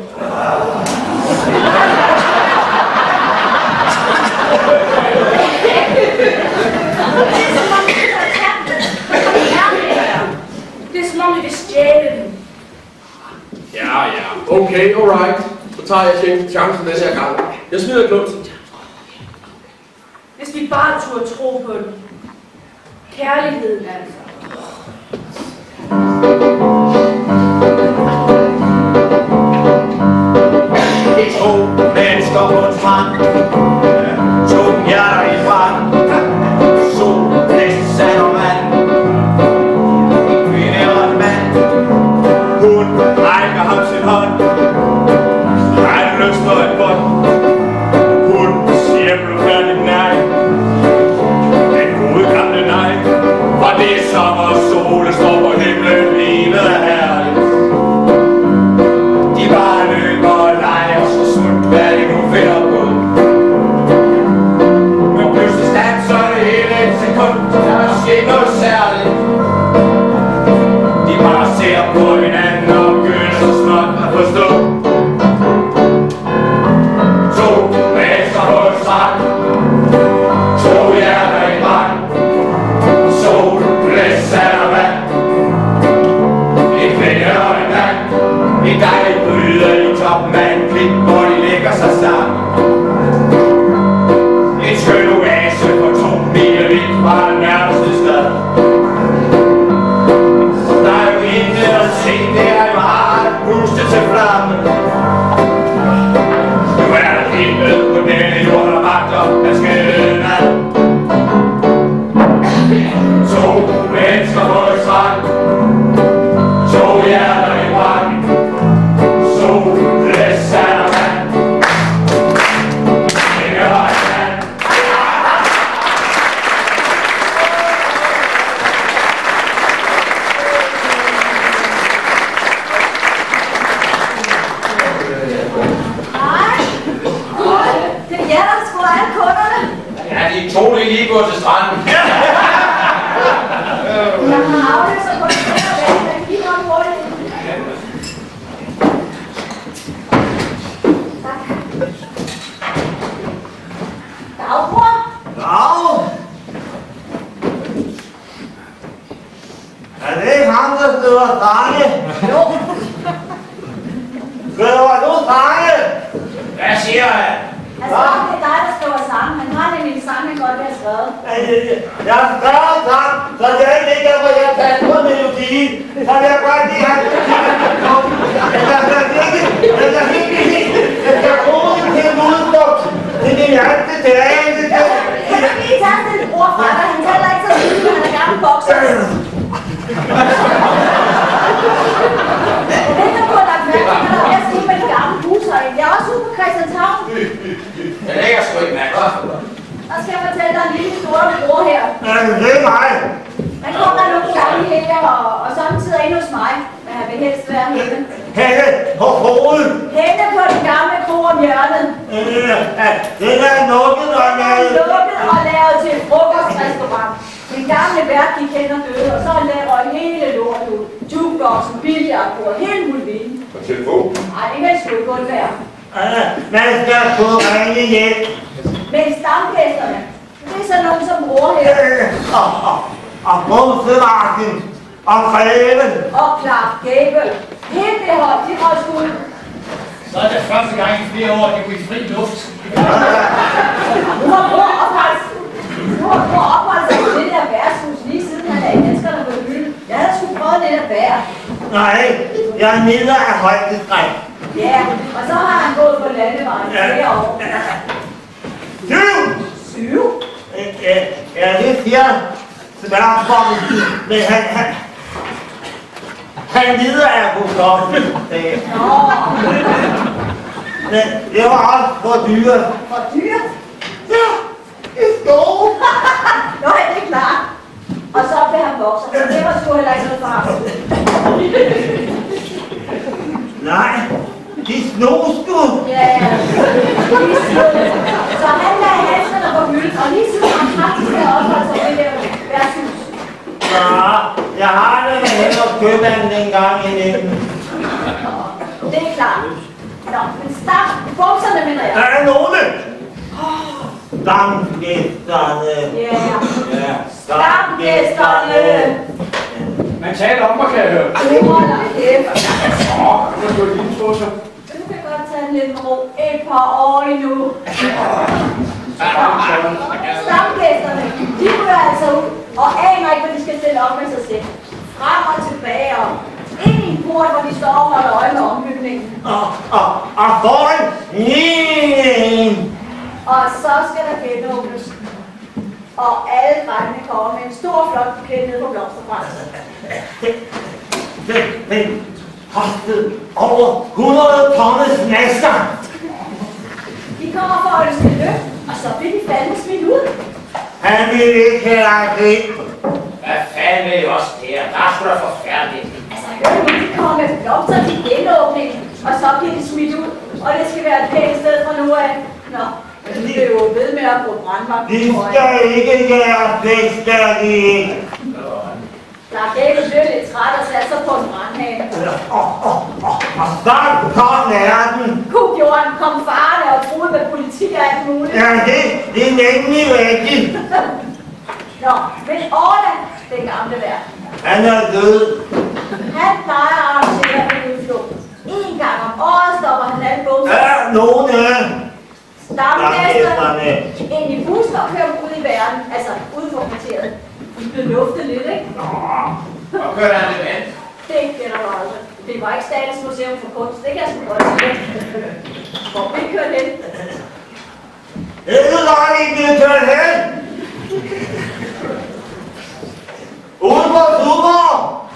Det er som om vi vil stjæle den. Ja. Okay, alright. Så tager jeg chancen den her gang. Jeg smider klumsen. Hvis vi bare turde tro på den. Kærligheden altså. Det er 2 mennesker på en strand. 2 hjerter i brand. Sol, blæst, sand og vand. sommer solen står på himlen, livet er herligt. De bare løber og leger så smukt, hvad de nu finder på. Men pludselig standser det hele et sekund, der er sket noget særligt. De bare ser på hinanden og begynder så småt at forstå. To mennesker på en strand, to hjerter i brand, sol, blæs, sand og vand. En kvinde og en mand, en dejlig bryder i toppen af en klit, hvor de lægger sig sammen. En skøn oase på 2 mil vidt fra den nærmeste stad. Der er jo intet at se, det er jo meget pustet til flamme. Nu er der helt ned på denne jord, der magter at skille ned. To mennesker på et strand, to hjerter i brand, sol, blæs, sand og vand. Ingen høj mand. Det er jer, der skulle alle kunderne. Ja, de to lige går til stranden. Jeg har afløst sig på det her, men giv mig hurtigt. Tak. Dagbror. Dag! Er det ikke ham, der skriver sange? Jo. Skriver du sange? Hvad siger jeg? Altså, det er dig, der skriver sammen. Han har nemlig en sang, han godt vil have skrevet. Jeg har skrevet sang, så det er ikke der, hvor jeg har taget på melodien. Så vil jeg godt lige have jeg skal bruge det til en udflugt. Det er det hjerte dagen. Kan du lige tage sådan et ord fra dig? Han taler ikke så tydeligt, men han er gammel bokser. Jeg ved ikke, om du har lagt mærke til, at der er mere sige med de gamle busser. Jeg er også ude på Christianshavn. Den ligger sgu ikke med, hva'? Og skal jeg fortælle dig en lille historie med bror her. Det er mig. Han kommer nogle gange her, og samtidig ind hos mig. Men han vil helst være henne. Henne på krogen. Henne på den gamle kro om hjørnet. Den er lukket og lavet. Lukket og lavet til en frokostrestaurant. Den gamle vært gik hen og døde, og så laver hele lortet ud. Jukeboxen, billiardbordet, hele muligheden. På telefon. Ej, det kan sgu ikke godt være. Man skal få ringe hjem. Men stamgæsterne, det er sådan nogen som bror her. Og Bumsemarken. Og Greven. Og Clark Gable. Hele det hold, de har sgu ud. Så er det første gang i flere år, de kunne i fri luft. Nu har bror opholdt sig på det der værtshus lige siden han er i danskerne på hylden. Jeg havde sgu prøvet det der vejr. Nej, jeg er nede af højdeskræk. Ja, og så har han gået på landevejen flere år. 7? Ja, det siger Sværborg, men han lider af hukommen. Men det var også for dyrt. For dyrt? Ja, i skove. Nå, er det klart. Og så blev han vokser, så det var sgu heller ikke noget for ham. Nej, de snoskede. Ja, de slog. Så han lagde halserne på hylden, og lige siden han faktisk havde opholdt sig ved det værtshus. Ja, jeg har det med hende og købmanden en gang i næsten. Det er klart. Nå, men start bukserne, mener jeg. Der er nogle. Stamgæsterne. Ja, stamgæsterne. Man taler om mig, kan jeg høre. Du holder kæft. Jeg skal lige tro sig. Du kan godt tage den lidt med ro. Et par år endnu. Stamgæsterne, de ryger altså ud og aner ikke, hvad de skal stille op med sig selv. Frem og tilbage og ind i en port, hvor de står og holder øje med ombygningen. Og foran en. Og så skal der genåbnes. Og alle drengene kommer med en stor flot buket ned på blomsterbrændet. Den kostede over 100 tonnes masker. De kommer for at ønske løft, og så bliver de fandme smidt ud. Han ville ikke have lagt ind. Hvad fanden vil I også der? Der er sgu da forfærdeligt. Altså, hør nu, de kommer med blomster til genåbningen, og så bliver de smidt ud, og det skal være et pænt sted fra nu af. Nå, men de bliver jo ved med at bruge brandmagt. De skal ikke gøre det, skal de ikke. Der er gæld bliver lidt træt og satte sig på en brandhane. Hvad kom verden? Kugjorden kom farne og troede med politi og alt muligt. Ja, det er nemlig rigtigt. Nå, men Orla, den gamle verden. Han er død. Han plejer at arrangere en udflugt. En gang om året stopper han alle båden. Ja, nogen af Stamgæsterne ind i bussen og kører ud i verden. Altså, ude for kvarteret. De blev luftet lidt, ikke? Og kørte han det med? Det gælder jo aldrig. Det var ikke Statens Museum for Kunst. Det kan jeg sgu godt sige. Hvor vi kørte hen. Det er godt ikke, vi kørt hen. Ude på Super!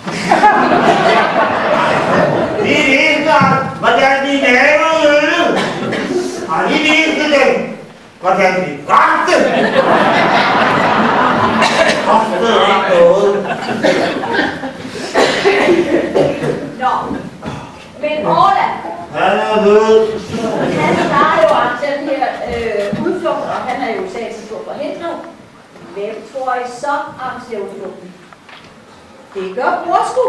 De viste os, hvordan de lavede øl. Og de viste dem, hvordan de bragte. Kostede ikke noget. Nå, men Orla, han er død. Han starter jo at den her udflugt, og han er jo sagsigt på forhindret. Hvem tror I så arrangerer udflugten? Det gør bror sgu.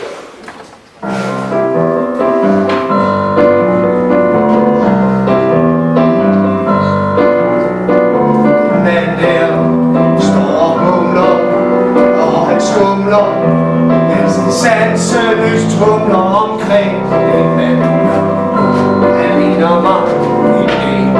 Men der står og mumler, og han skumler, mens en sanseløst tumler omkring den mand. Han ligner mig en del.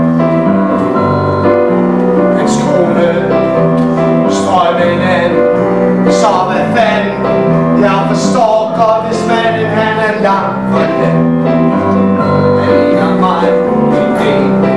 Hans kone strømmen an, så hvad fanden? Jeg forstår godt, hvis manden han er langt fra land. Han ligner mig en del.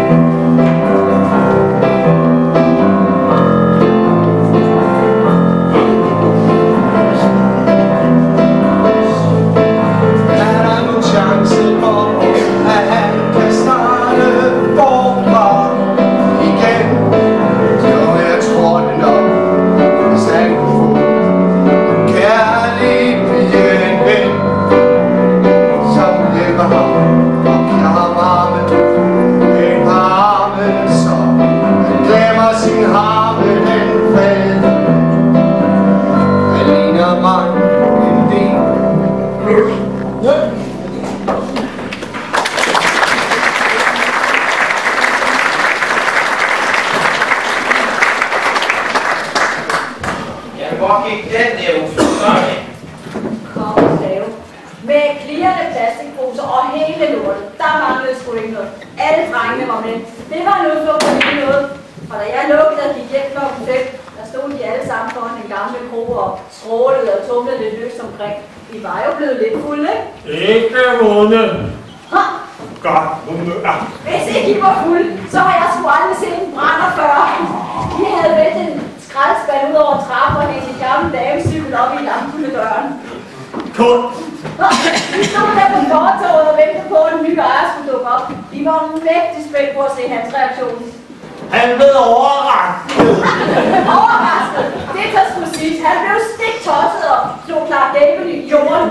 Hvis ikke I var fuld, så har jeg sgu aldrig set en brænder før. Vi havde vendt en skraldespand ud over trappen og hængt en gammel damecykel op i lampen med døren. Kun! Vi stod der på fortovet og ventede på, at den nye ejer skulle dukke op. De var mægtig spændt på at se hans reaktion. Han blev overrasket. Overrasket? Det kan sgu sige. Han blev stik tosset og slog Clark Gable i jorden.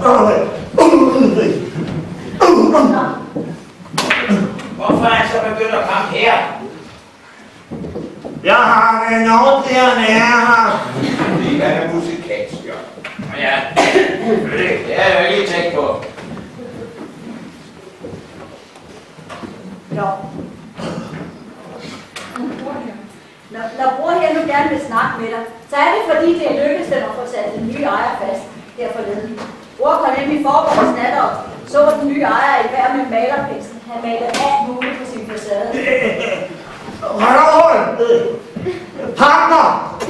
Hvorfor er han så begyndt at komme her? Jeg har en lov til at nære ham. Fordi han er musikalsk, ja. Ja, det har jeg jo ikke tænkt på. Nå. Når bror her nu gerne vil snakke med dig, så er det fordi, det er lykkedes dem at få sat den nye ejer fast her forleden. Bror kom nemlig i forgårs nat og så den nye ejer i færd med malerpenslen. Han malede alt muligt på sin facade. Røv! Partner!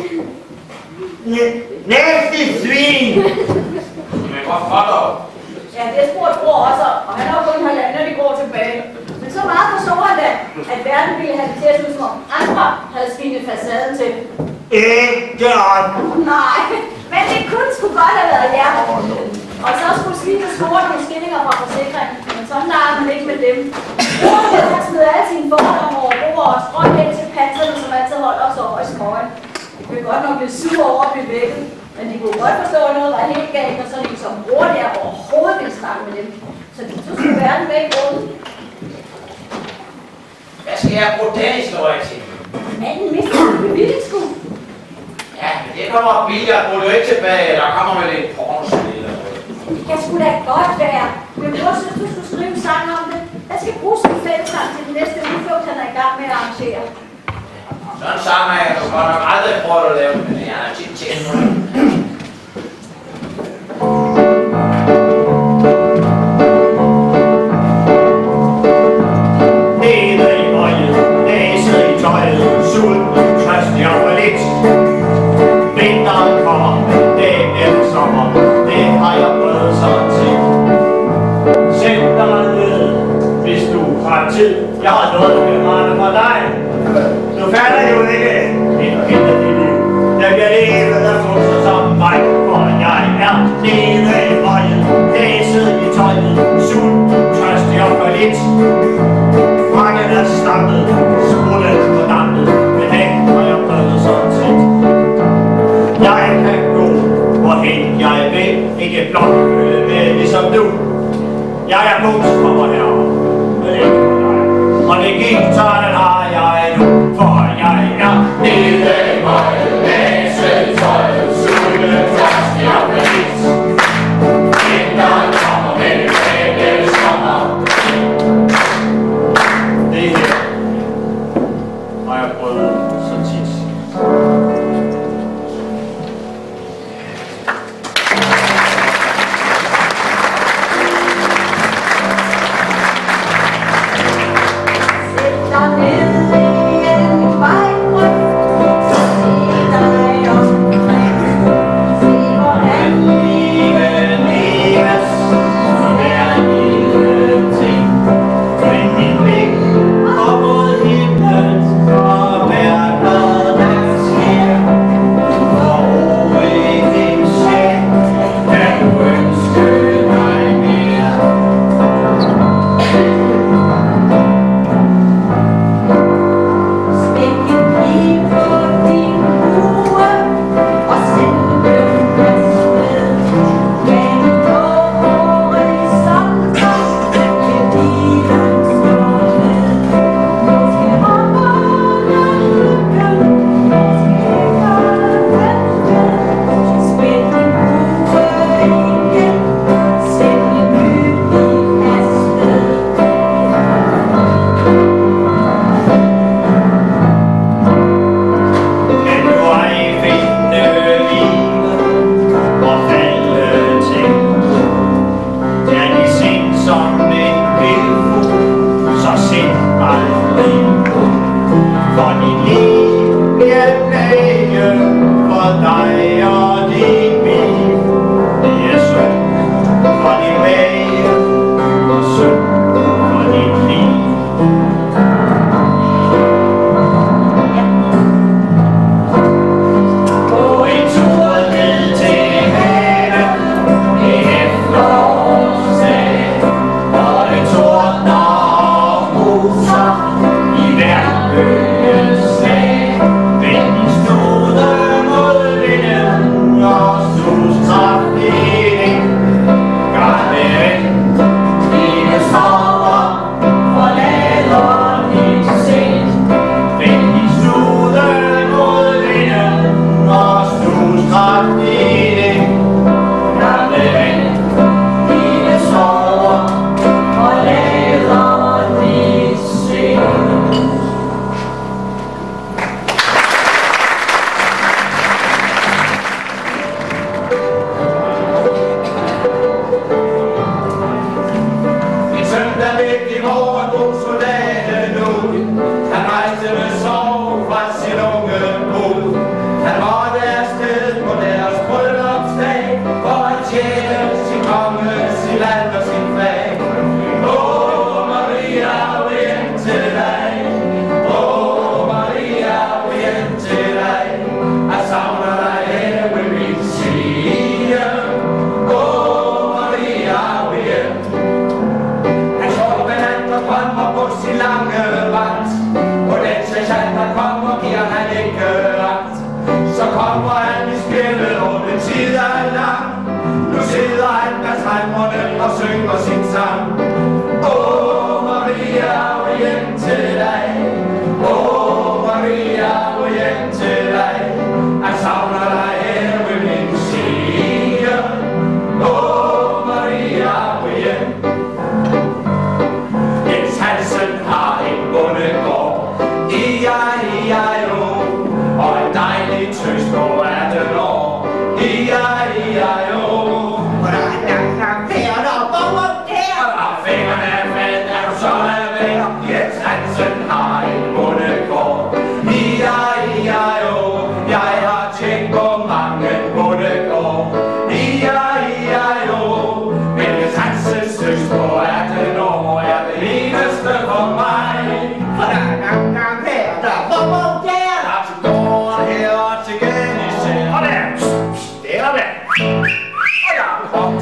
Næste svin! Men hvorfor dog? Ja, det spurgte bror også, og han har kun halvandet de går tilbage. Men så meget forstår han da, at verden ville have det til at synes, som andre havde svinet facaden til. Ikke op! Nej, men det kunne sgu godt have været jer. Og så skulle svinet score nogle skillinger fra forsikringen, men sådan lader man ikke med dem. Broren har smidt alle sine fordomme over bord og strøg hen til panserne, som altid holder os over i smøgen. Vi vil godt nok blive sur over at blive vækket. Men de kunne godt forstå, at noget var helt galt, og så de som bror der overhovedet ville snakke med dem. Så de tog skulle verden væk rundt. Hvad skal jeg bruge den historie til? Manden mistede bevillingsku. Ja, men det kommer billigere. Bruger du ikke tilbage? Der kommer vel en pornospil eller noget. Det kan sgu da godt være. Men hvor synes du skulle skrive en sang om det? Jeg skal bruge sin fællesang til den næste udflugt, han er i gang med at arrangere. Sådan en sang har jeg jo godt nok aldrig prøvet at lave, men jeg har tit tænkt på det. Nede i møget, næse i tøjet, sulten, tørstig og for lidt. Vinteren kommer, dagen efter sommer, det har jeg prøvet sådan set. Sæt dig ned, hvis du har tid. Jeg har noget med rette for dig. Du falder jo ikke ind og henter dit liv. Jeg bliver levet af fosser som mig, for jeg er nede i møget, næse i tøjet, sulten, tørstig og for lidt. Frakken er stampet, skulden på dampet, men hæng har jeg prøvet sådan set. Jeg kan gå, hvorhen jeg vil, ikke blot følge med ligesom du. Jeg er kunstkommer herovre, men ikke for dig. Og det guitaren har jeg nu, for jeg er nede i møget, næse i tøjet, sulten, tørstig og for lidt. Vinteren kommer, men det sommer. Det her har jeg prøvet så tit. Sæt dig ned i en vejgrøft, se dig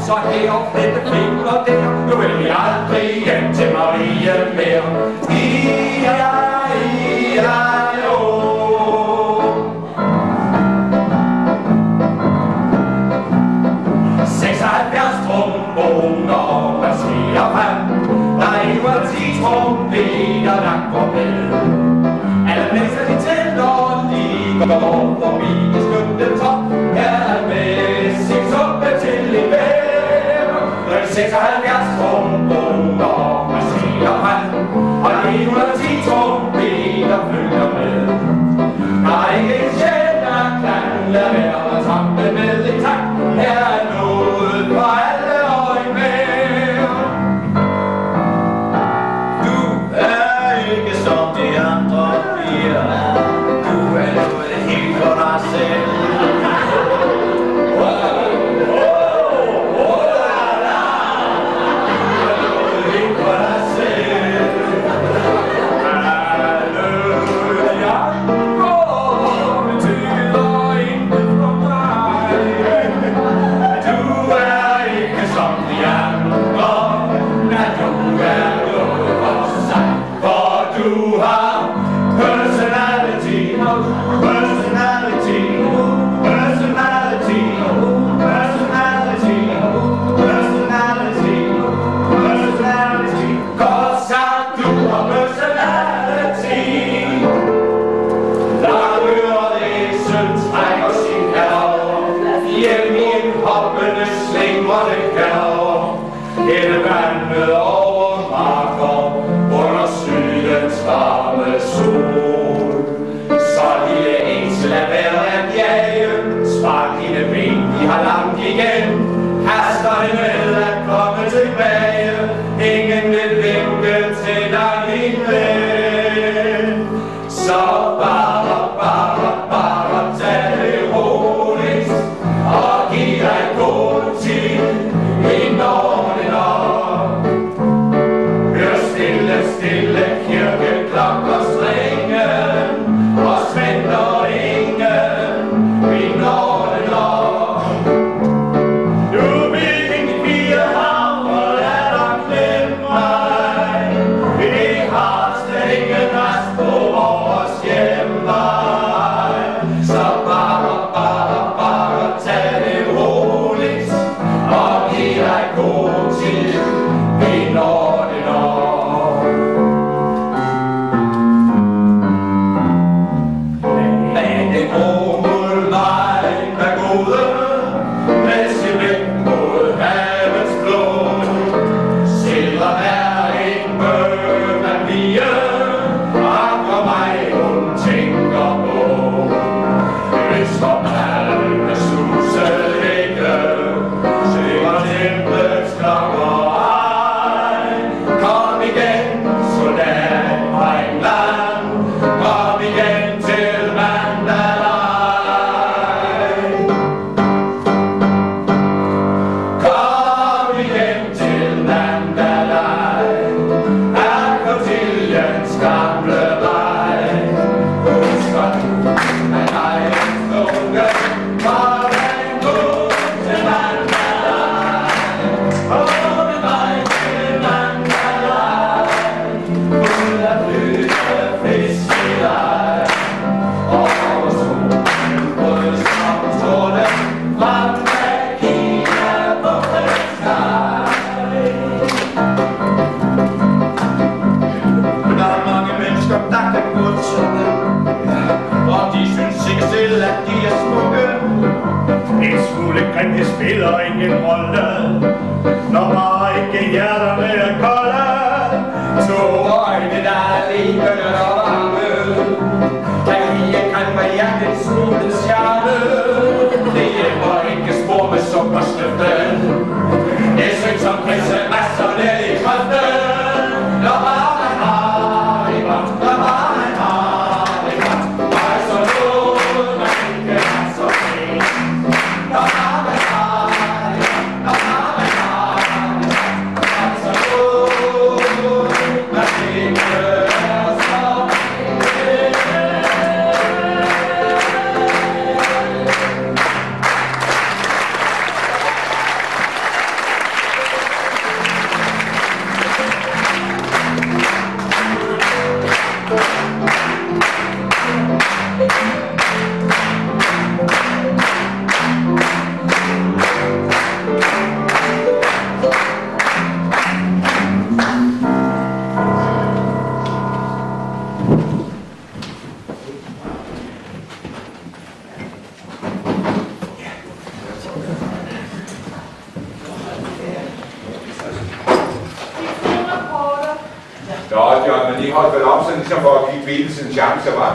så her og flette fingre der. Nu vil vi aldrig hjem til Marie mere. I-I-I-O. 76 tromboner, hvad sker frem? Der er jo 10 trompeter, der går med. Alle mennesker de tæller, de går forbi i skønte top. Her er med sin suppe til en vær. 76 tromboner, hvad sker frem? Og 110 trompeter følger med. Der er ikke en sjæl, der kan lade være at trampe med i takt. Her er noget for alle øje med. Du er ikke som de andre piger. Du er noget helt for dig selv. Jørgen, men I holdt vel op, sådan ligesom for at give Beatles en chance, var.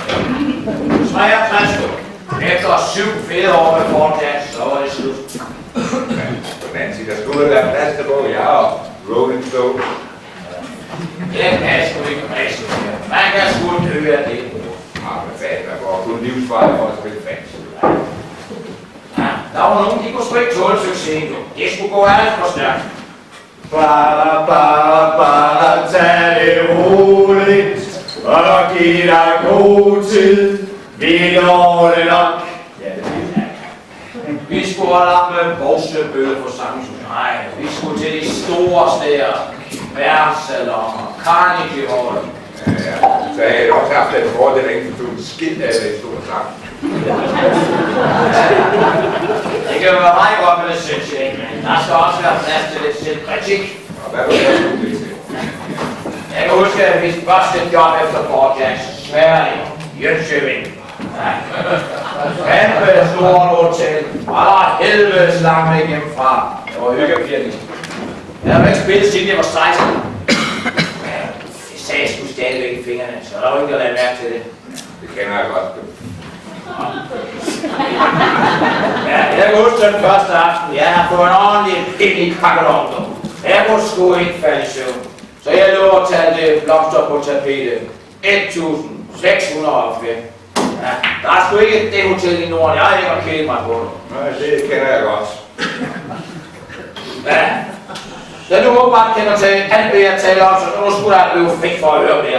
63 år. Efter 7 fede år med Ford Jazz, så var det slut. Nancy, der skulle være plads til både jeg og Rolling Stone. Det kan sgu ikke rejse mere. Man kan sgu dø af det. Hvad fanden, man får kun livsveje for at spille fans. Ja, der var nogen, de kunne sgu ikke tåle succesen. Det skulle gå alt for stærkt. Bare tag det roligt og giv dig god tid. Vi når det nok. Vi skulle holde op med Bogsøbølle for samfundet. Nej, vi skulle til de store steder. Værtssaloner, Carnegie Hall. Ja, så jeg havde også haft den fordel, at ikke forstod en skidt af det store sang. Det kan jo være meget godt med det, synes jeg ikke, men der skal også være plads til lidt selvkritik. Og hvad var det, du ville til? Jeg kan huske, at mit første job efter Ford Jazz, Sverige, Jönköping. Kæmpe stort hotel, og der var helvedes langt med hjemmefra. Det var hyggepianist. Jeg havde ikke spillet siden jeg var 16. Det sagde sgu stadigvæk i fingrene, så der var ikke at lade mærke til det. Det kender jeg godt. Ja, jeg kan huske den første aften. Jeg har fået en ordentlig pik i kakkelomter. Jeg kunne sgu ikke falde i søvn. Så jeg lå at tage det blomster på tapetet. 1605. Ja, der er sgu ikke det hotel i Norden. Jeg har ikke kælet mig på det. Nej, det kender jeg godt. Ja. Så du åbenbart kender til alt det, jeg taler om, så nu skulle der blive fik for at høre mere.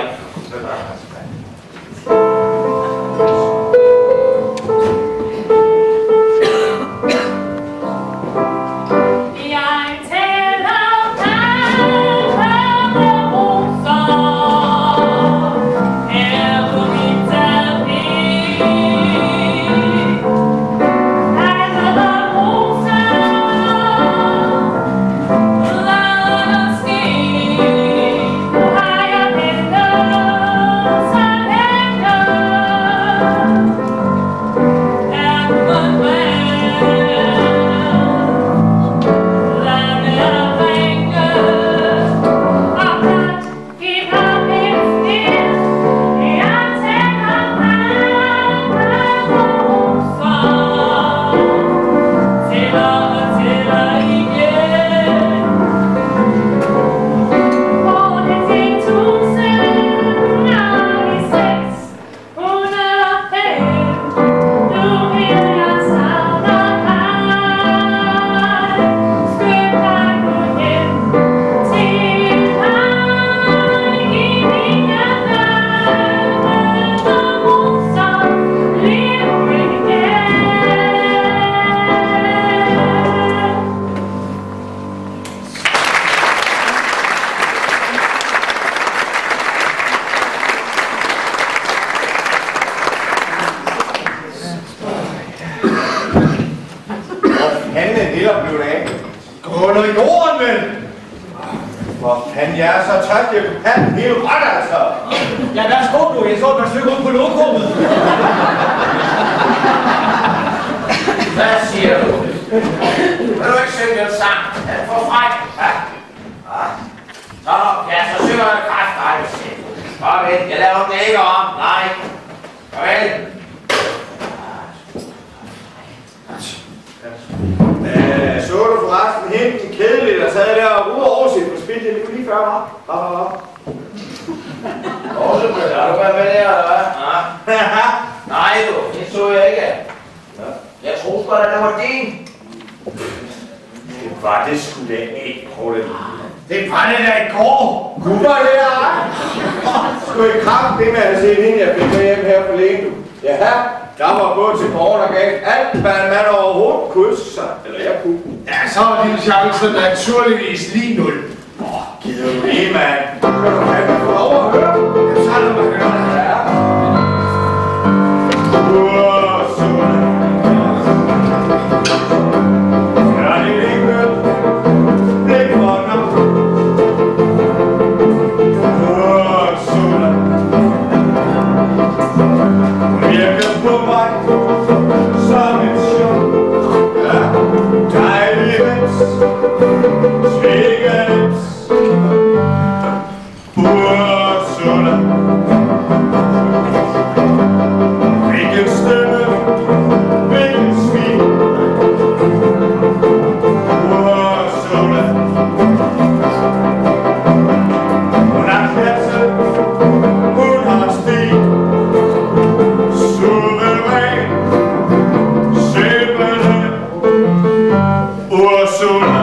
Under jorden, vel? Hvor fanden, jeg er så tørt, jeg kunne have hele ret, altså. Ja, værsgo du, jeg så et par stykker ud på lokummet. Hvad siger du? Vil du ikke synge den sang? Er det for fræk? Ja. Ja, så synger jeg kræft. Nej, kom ind. Jeg laver den ikke om. Nej. Kom ind. Så du forresten hende den kedelige, der sad der og ude oversigt på spil, det lige før, hva'? Gåsebøl, har du været med der, eller hvad? Nej, du. Det så jeg ikke. Jeg troede godt, at det var din. Det var det sgu da ikke, Poul. Det var det da i går. Gud var det der, skulle I kraft det med at se hende, jeg fik med hjem her for længe, du. Ja, der var gået til morgen og gav alt, hvad en mand overhovedet kunne sig. Eller jeg kunne. Ja, så var din chance naturligvis lige 0. Gider du lige, mand? Skal du fandme få lov at høre? Jeg tager dig med høre det her. Whoa. Ursula.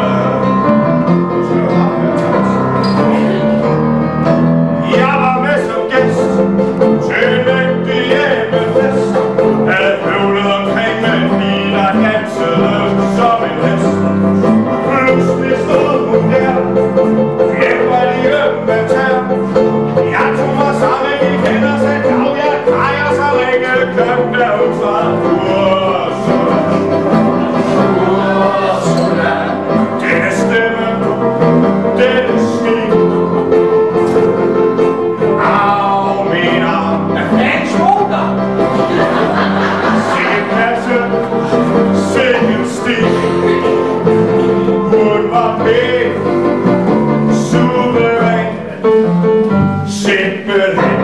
Jeg var med som gæst til en ægte hjemmefest. Havde høvlet omkring med en bil og dansede som en hest. Pludselig stod hun der, hjælper de ømme tær. Jeg tog mig sammen i hænder, sagde dag, jeg drejer sig ringe, køb der hun svarede Ursula. Ursula. Denne stemme, denne stil. Au, min arm. Hvad fanden slog dig? Sikke kasse, sikke stil. Hun var pæn, suveræn, simpelthen.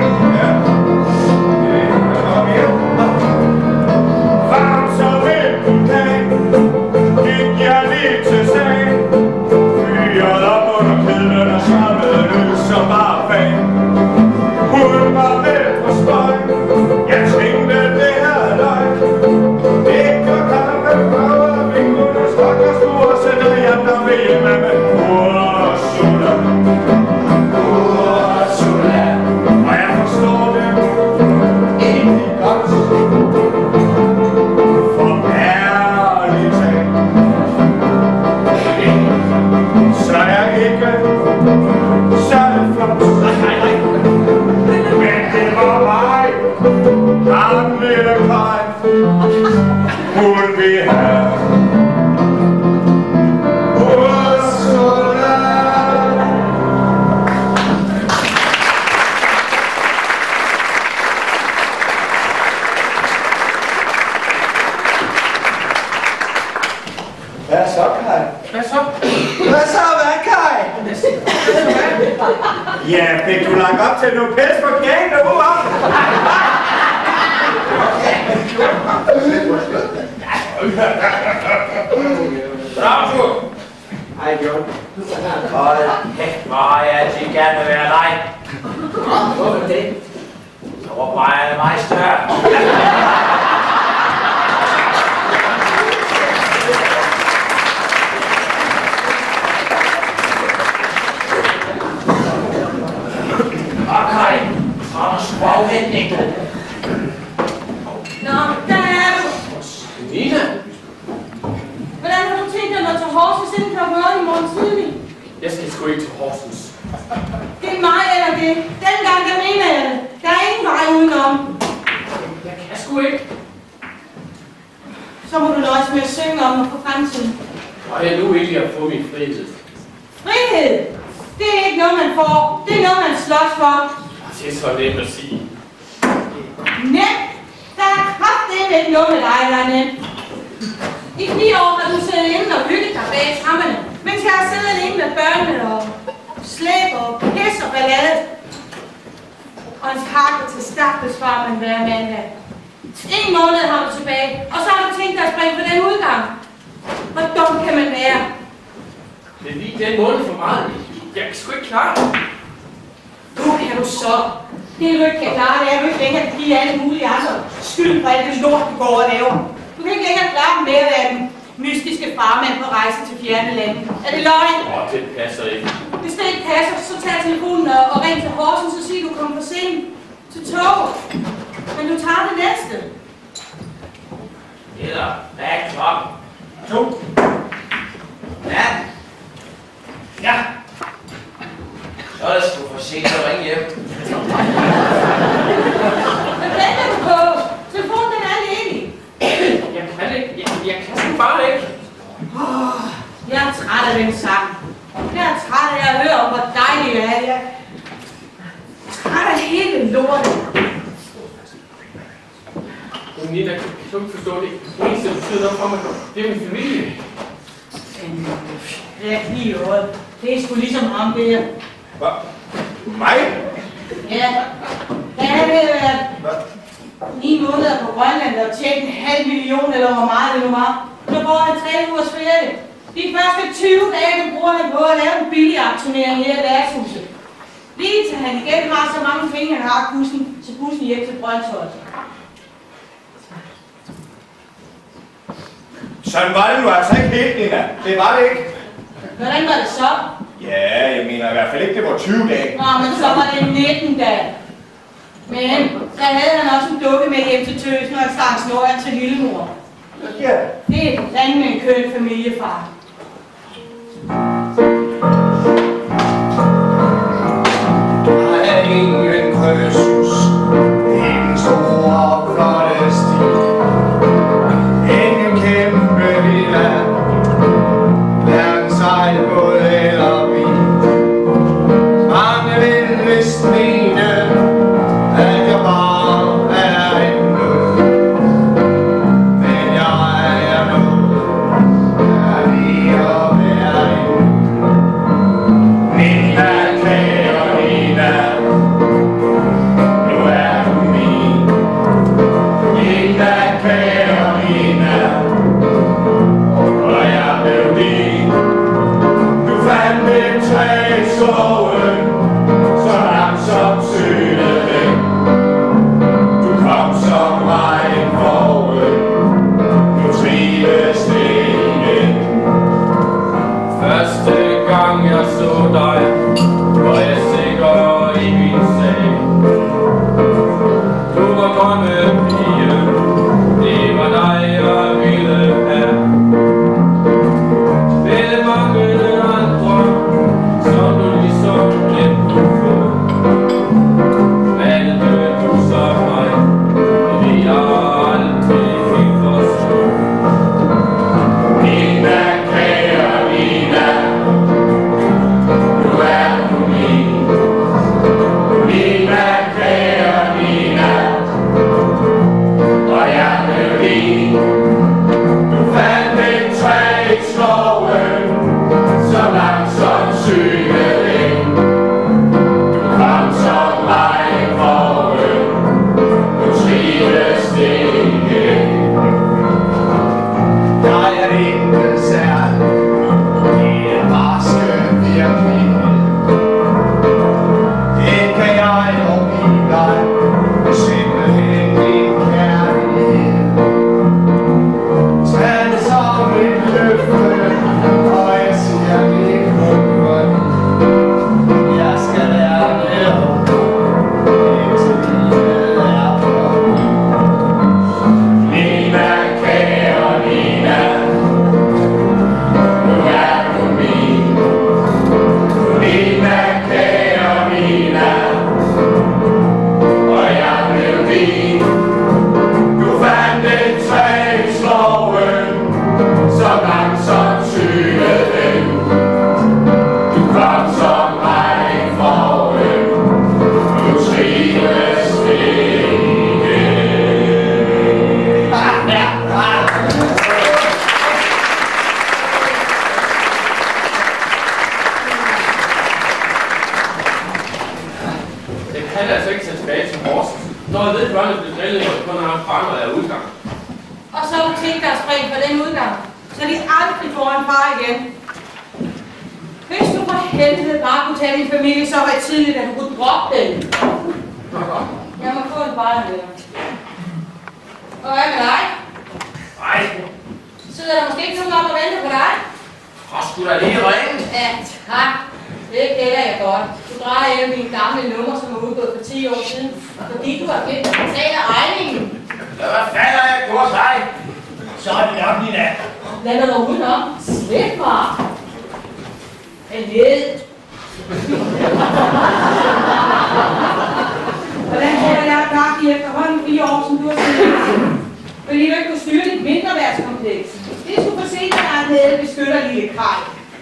Varm som en vulkan, gik jeg lige til sagen. Fyrede op under kedlen og slappede løs som bare fan. Hun var med på spøj, jeg tænkte det her løgn. Det gør kampe farver, vingunder stok og store, sætter jeg der ved hjemme med Ursula. Ursula. Og jeg forstår det egentlig godt. For ærligt talt, så er jeg ikke særlig flot. Men det var mig, ham lille kaj, hun vil have. Ursula. Hvad så, Kaj? Hvad så? Hvad så, hvad, Kaj? Ja, fik du lagt op til noget pels på kægen derude, hva'? Ramsur! Hej, John. Hold kæft, hvor jeg altid gerne vil være dig. Hvorfor det? Så var bare mig større. Okay, så er der sgu afventning. Nå, der er du. Nina? Hvordan har du tænkt dig at tage Horsens inden kl. 8 i morgen tidlig? Jeg skal sgu ikke til Horsens. Det er mig eller det. Dengang, der mener jeg det. Der er ingen vej udenom. Jeg kan sgu ikke. Så må du nøjes med at synge om mig for fremtiden. Og jeg nu ikke at få min frihed. Frihed! Det er ikke noget, man får. Det er noget, man slås for. Det er så nemt at sige. Nemt? Der er kraftedeme ikke noget med dig, der er nemt. I 4 år har du siddet inde og hygget dig bag trammerne, mens jeg har siddet inde med børnene og slæb og pis og ballade. Og en pakke til stakkels farmen hver mandag. 1 måned har du tilbage, og så har du tænkt dig at springe på den udgang. Hvor dum kan man være? Det er lige den måned for meget. Jeg kan sgu ikke klare det. Nu kan du så. Det du ikke kan klare, det er du ikke længere at give alle mulige andre skyld for alt det lort, du går og laver. Du kan ikke længere klare med at være den mystiske farmand på rejse til fjerne lande. Er det løgn? Det passer ikke. Hvis det ikke passer, så tag telefonen og ring til Horsens og sig, at du kommer for sent til toget. Men du tager det næste. Eller, hvad er klokken? 2. Ja. Ja. Så er det sgu for sent at ringe hjem. Hvad venter du på? Telefonen den er ledig. Jeg kan ikke. Jeg kan sgu bare ikke. Jeg er træt af den sang. Jeg er træt af at høre om, hvor dejlig jeg er. Jeg er træt af hele lortet. Nina, kan du ikke forstå det? Det eneste, der betyder noget for mig, det er min familie. Det er lige øjet. Det er sgu ligesom ham der. Hvad? Mig? Ja. Da han havde været 9 måneder på Grønland og tjent 500.000 eller hvor meget det nu var, så får han 3 ugers ferie. De første 20 dage, det bruger han på at lave en billiardturnering her i værtshuset. Lige til han igen har så mange penge, han har bussen hjem til Brøndshøj. Sådan var det nu altså ikke helt, Nina. Det var det ikke. Hvordan var det så? Ja, jeg mener i hvert fald ikke, det var 20 dage. Nå, men så var det 19 dage. Men så havde han også en dukke med hjem til tøsen og en stang snorren til lillemor. Ja. Det er fandme en køn familiefar. Der er ingen krøsus, ingen store flotte stil, ingen kæmpe villa, hverken sejl, båd eller bil. Mange vil vist mene, at jeg bare er en nød, men jeg er noget, der lige at være en. Nina, kære Nina, nu er du min. Nina, kære Nina, og jeg blev din. Du fandt et træ i skoven, så langsomt synet væk. Du kom som regn forud, nu trives det igen. Første gang jeg så dig, var jeg sikker i min sag. Du var drømmepige, det var dig jeg ville have. Med mange andre, som du ligesom lidt kunne få. Valgte du som mig, det vil jeg aldrig helt forstå. Nina, kære Nina, nu er du min. Nina, kære Nina, og jeg blev din. Du fandt et træ i skoven, så langsomt synet ind. Du kom som regn forud, nu trives det igen. Jeg er ikke særlig i en barske virkelighed. Det kan jeg dog give dig, simpelthen din kærlighed. Tag det som et løfte, og jeg siger det kun for dig. Jeg skal være med indtil livet er forbi. Nina, kære Nina, nu er du min. Nina, kære Nina, og jeg blev din. Du fandt et træ i skoven, så langsomt synet ind. Du kom som regn forud, nu trives det igen. Jeg kan altså ikke tage tilbage til Horsens. Når jeg ved, at børnene bliver drillet, og kun har haft far, når jeg er udgang. Og så er du tænkt dig at springe fra den udgang, så de aldrig får en far igen. Hvis du for helvede bare kunne tage din familie så højtidligt, at du kunne droppe den. Jeg må få en bare med. Og hvad med dig? Nej, Sidder der måske ikke nogen op og venter på dig? hvor skulle der lige ringe? Ja, tak. Det kender jeg godt. Du drejer hjem min gamle nummer, som er udgået for 10 år siden, fordi du har glemt at betale regningen. Hvad fanden har jeg gjort dig? Så er det nok, Nina. Lad dig dog udenom. Slip mig. Jeg ved. Hvordan holder jeg gang i efterhånden 4 år, som du har set? Fordi du ikke kunne styre dit mindreværdskompleks. Det skulle få se, at der er nede beskytter lille kraj.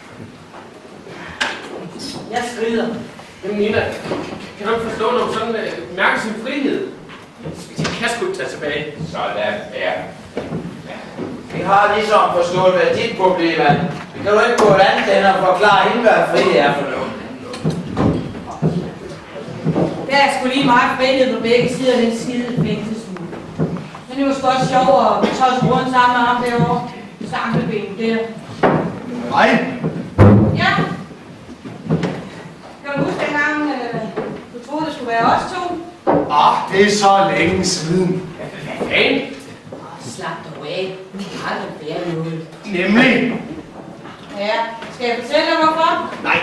Jeg skrider. Jamen Nina, kan du ikke forstå, når du sådan mærker sin frihed? Jeg kan sgu ikke tage tilbage. Sådan, ja. Vi har ligesom forstået, hvad dit problem er. Vi kan jo ikke gå et andet end at forklare hende, hvad frihed er for noget. Der er sgu lige meget frihed på begge sider af den skide fængselsmur. Men det var sgu også sjovt at tåse rundt sammen med ham derovre. Samleben der. Nej. Ja. Kan du huske dengang, du troede, det skulle være os to? Det er så længe siden. Hvad fanden? Slap dig af. Det kan aldrig være noget. Nemlig? Ja, skal jeg fortælle dig hvorfor? Nej.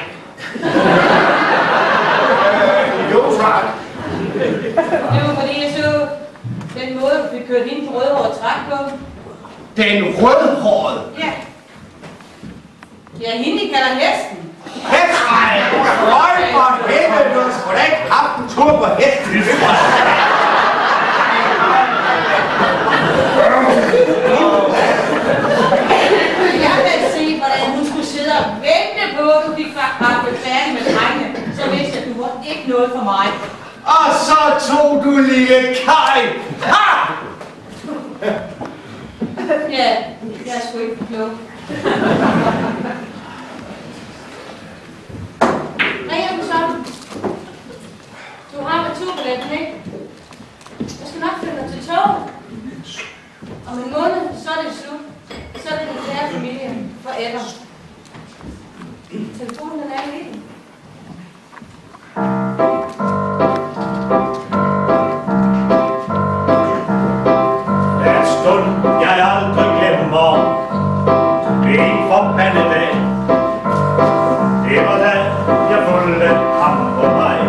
Jo, tak. Det var fordi jeg så den måde, du fik kørt ind på rødhåret træk på. Den rødhårede? Ja. Ja, hende de kalder hesten. Hestrej! Røg for helvede, du har sgu da ikke haft en tur på hesten. Jeg vil se, hvordan hun skulle sidde og vente på, at du fik faktisk færdig med drengene. Så vidste jeg, at du var ikke noget for mig. Og så tog du lille Kaj. Ha! Ja, jeg er sgu ikke klog. Ringer du så? Du har returbilletten, ikke? Jeg skal nok følge dig til toget. Om en måned, så er det slut. Så er det den kære familie. Forever. Telefonen er i den. Den stund, jeg aldrig glemmer, en forbandet dag. Det var da, jeg fulgte ham på vej.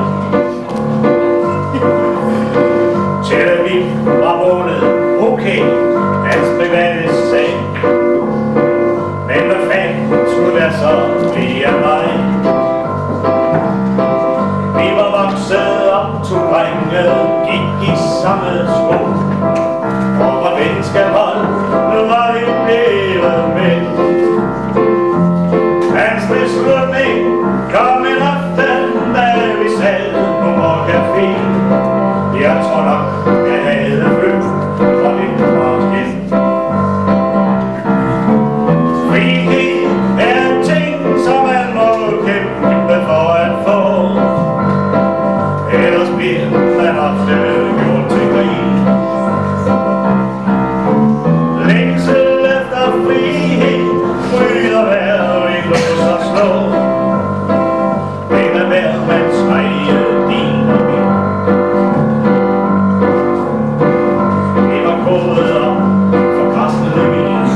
Tel Aviv var målet, okay, hans private sag. Men hvad fanden skulle der så blive af mig? Vi var vokset op, to drenge, gik i samme sko. Og hvor venskabhold, nu var vi blevet med. Hans beslutning kom en aften, da vi sad på vor café. Jeg tror nok, jeg havde følt, og det var igen. Frihed er en ting, som man må kæmpe for at få. Ellers bliver man ofte gjort til grin. Længsel efter frihed bryder hver en lås og slå. Det er hver mands eje, din og min. Det var gået op for græsset min.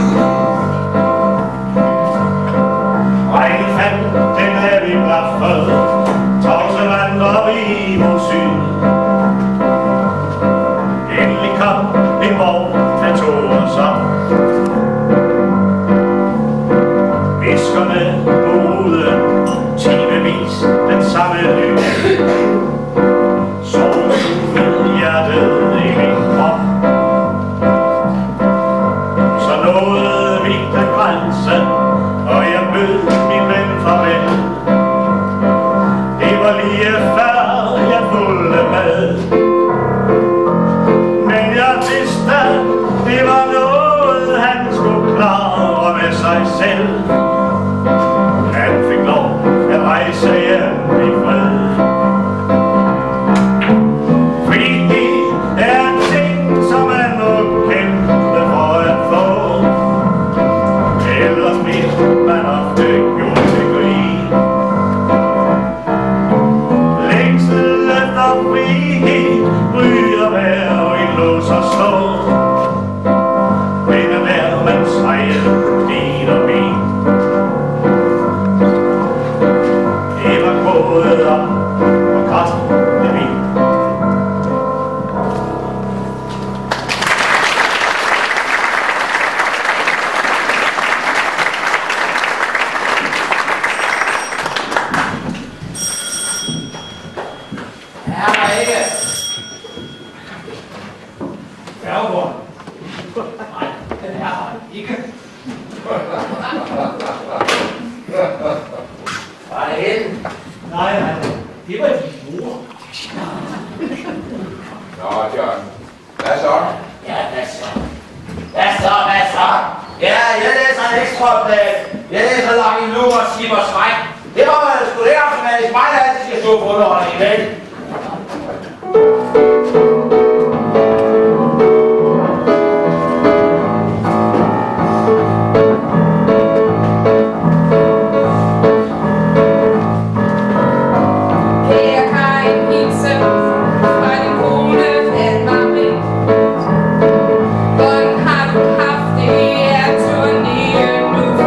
Regnen fandt den her vi blaffede. Tavse vandrer vi mod syd. Endelig kom en vogn, der tog os op. Viskerne ude, timevis den samme lyd. Så sugede hjertet i min krop. Så nåede vi den grænse, og jeg bød min ven farvel. Det var lige før jeg fulgte med. Men jeg vidste, det var noget han skulle klare med sig selv. Han fik lov at rejse hjem i fred. Frihed er en ting, som man må kæmpe for at få. Ellers bliver man ofte gjort til grin. Længsel efter frihed bryder hver en lås og slå. Men er hver mands eje, din og min. Det var gået op, og græsset er min. Er der ikke? Færgegården. Nej, den er her ikke. Var det hende? Nej, det var din mor. Nå, John. Hvad så? Ja, hvad så? Hvad så? Ja, jeg læser ekstrablad. Jeg læser Lange Luger og Sibers Svejn. Det var vel sgu det automatisk mig, der altid skal stå på underholdning, vel? Kære Karin, hilse fra din kone, Anne-Marie. Hvordan har du haft det her turnéen nu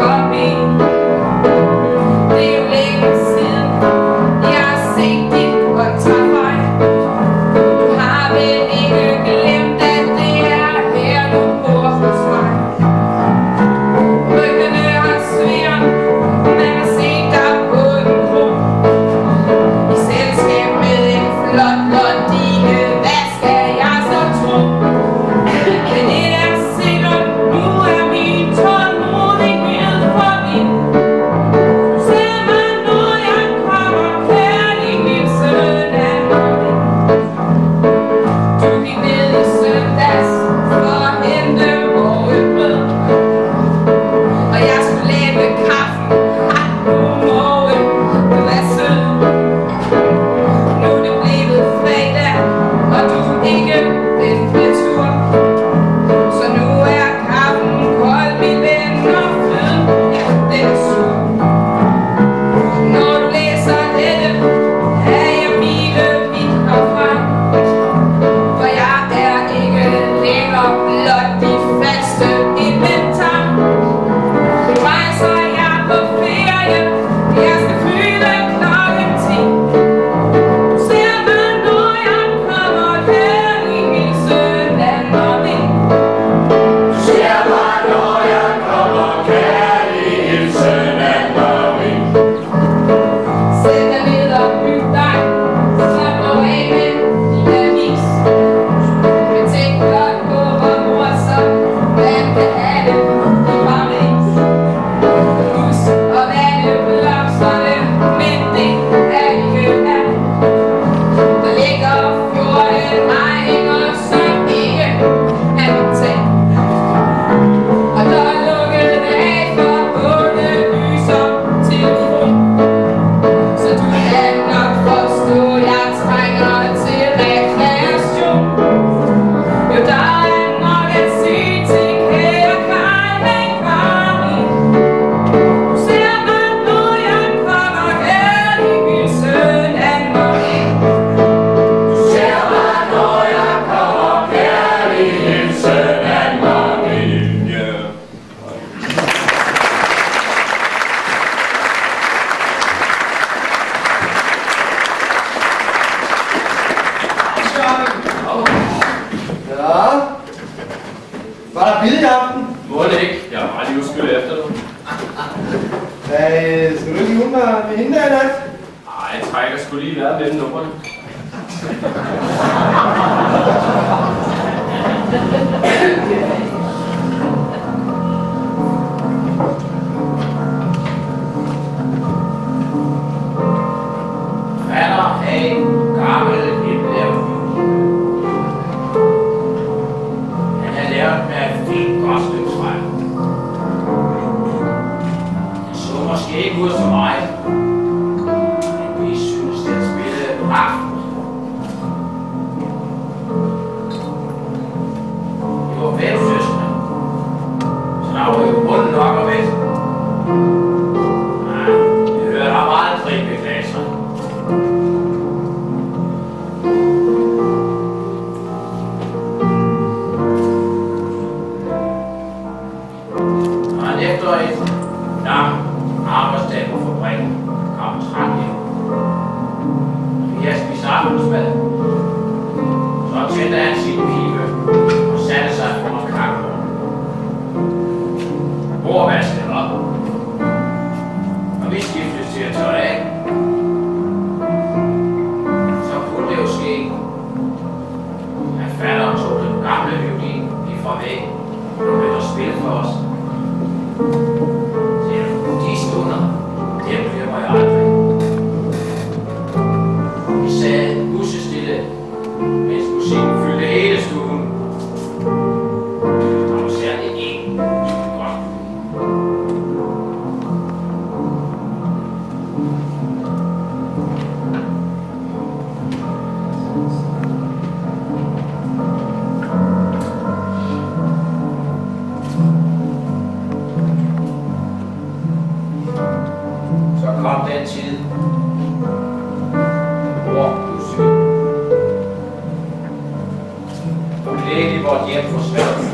Skal du ikke jule med hende der i nat? Nej, jeg trækker sgu lige været mellem nummerne. Fatter af gammel himmelærv. Han har lært med et fint godt stykke træ. Det så måske ikke ud for mig, men vi synes, det spillede pragtfuldt. Det var 5 søstre, så der var jo bunden nok og væk. Nej, jeg hørte ham aldrig beklage sig. Og efter et langt arbejdsdag på fabrikken kom træt hjem. Vi havde spist aftensmad. Så tændte han sin pibe og satte sig foran kakkebordet. Bord vaskede op, og vi skiftede til at tørre af. Så kunne det jo ske, at fatter tog den gamle violin lige fra væggen og begyndte at spille for os. De stunder, dem glemmer jeg aldrig. Vi sad musestille, mens musikken fyldte hele stuen. Der var særligt en godt. Så kom den tid, mor blev syg. Og glædeligt vort hjem forsvandt.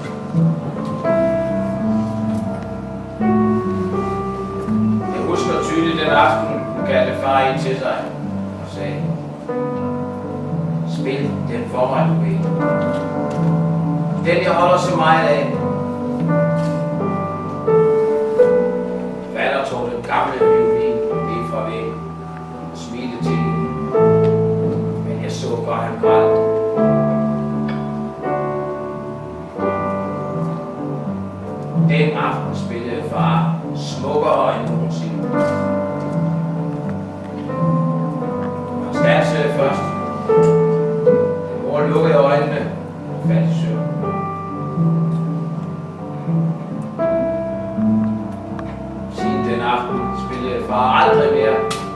Jeg husker tydeligt den aften, hun kaldte far ind til sig og sagde, spil den forret, du ved. Den jeg holder så meget af. Fatter tog den gamle violin lige fra væggen og smilte til hende. Men jeg så godt, han græd. Den aften spillede far smukkere end nogensinde. Han stansede først. Mor lukkede øjnene og faldt i søvn. Siden den aften spillede far aldrig mere.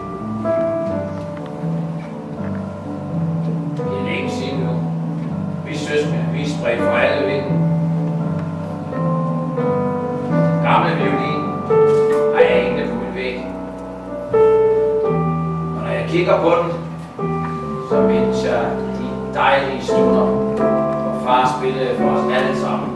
Det er længe siden nu. Vi søskende, vi spredte for alle vinden. Gamle violin har jeg hængende på min væg. Og når jeg kigger på den, så mindes jeg de dejlige stunder, hvor far spillede for os alle sammen.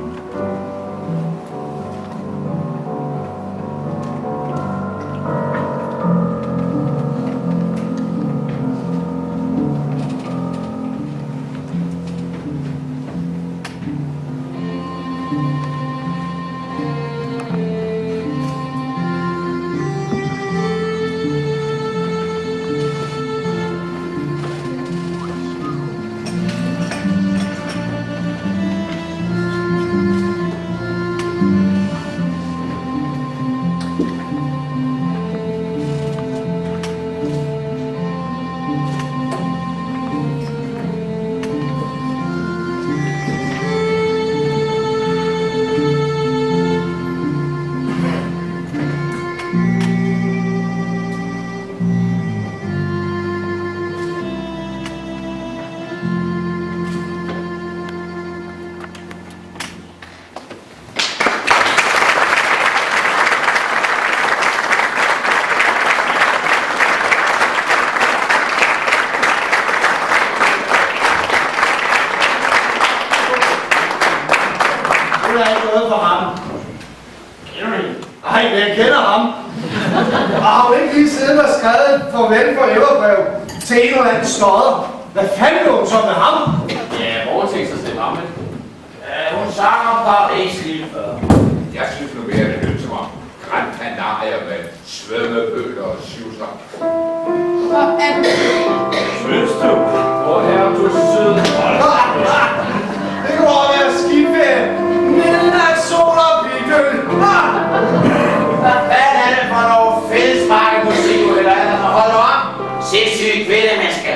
Jeg kender ham. Og har hun ikke lige siddet og skrevet farvel for æverbrev til en eller anden stodder? Hvad fanden lå hun så med ham? Ja, hvor tænkte sig til ham, ikke? Hun sang om Paris lige før. Jeg synes nu mere, det lød som om Grand Canard. lejrvand, svømmebøtter og syvsang. Hvor er du? Synes du? Hvor er du sød? Det går at være skiferie. Midnat, sol og bidøl. Hvad fanden er det for noget fældsmarkemusik, du hælder af dig? Hold op! Sindssygt kvindemenneske.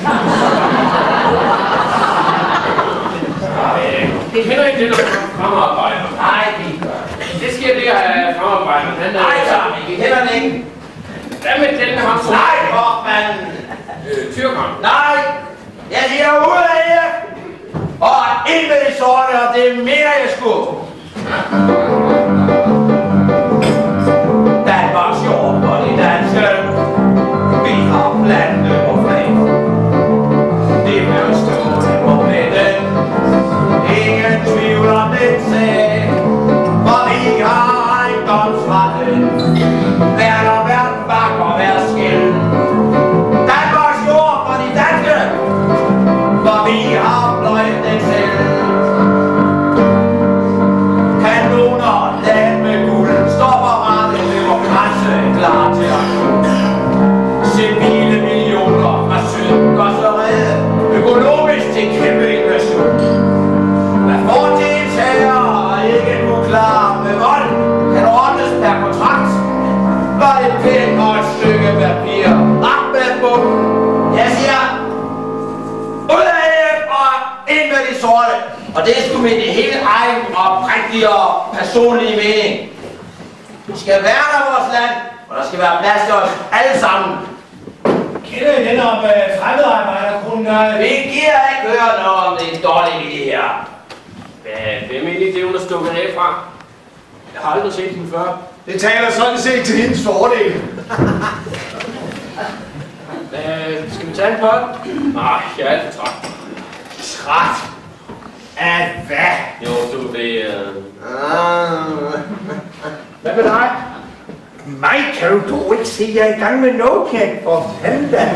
Det kender ikke det, når man fremarbejder. Nej, det gør Det sker det af fremarbejder. Nej, Tommy, vi kender den ikke. Hvad med den ham? Nej, Hoffmann. Tyrkeren. Nej, jeg siger ud af her. Og ind med de sorte, og det mener jeg sgu. Danmarks jord og de danske. Vi har plante og flag. Det bliver stående på plætten. Ingen tvivl om den sag. For vi har ejendomsretten. Hvert og hvert bak og hvert skæld. Danmarks jord for de danske. For vi har pløjet den selv. Kanoner ladet med guld. Stopper rettet med vor grænse klar til aktion. Civile millioner fra syd gør så redde. Økonomisk til kæmpe invasion. Hvad fortidens herrer ikke nu klar med vold, kan ordnes per kontrakt. Var det penge og et stykke papir. Ret med bum. Jeg siger, ud af EF og ind med de sorte. Og det er sgu min helt egen oprigtige og personlige mening. Vi skal værne af vores land, og der skal være plads til os alle sammen. Kender I den om fremmedarbejdergrunden? Vi giver ikke høre noget om det dårlige i det her. Hvem er det, hun er stukket af fra? Jeg har aldrig set hende før. Det taler sådan set til hendes fordel. Skal vi tage en pot? Nej, jeg er alt for træt. Træt? Af hvad? Jo, du ved... Hvad med dig? Mig kan du dog ikke se, jeg er i gang med Nokia. For fanden da. Det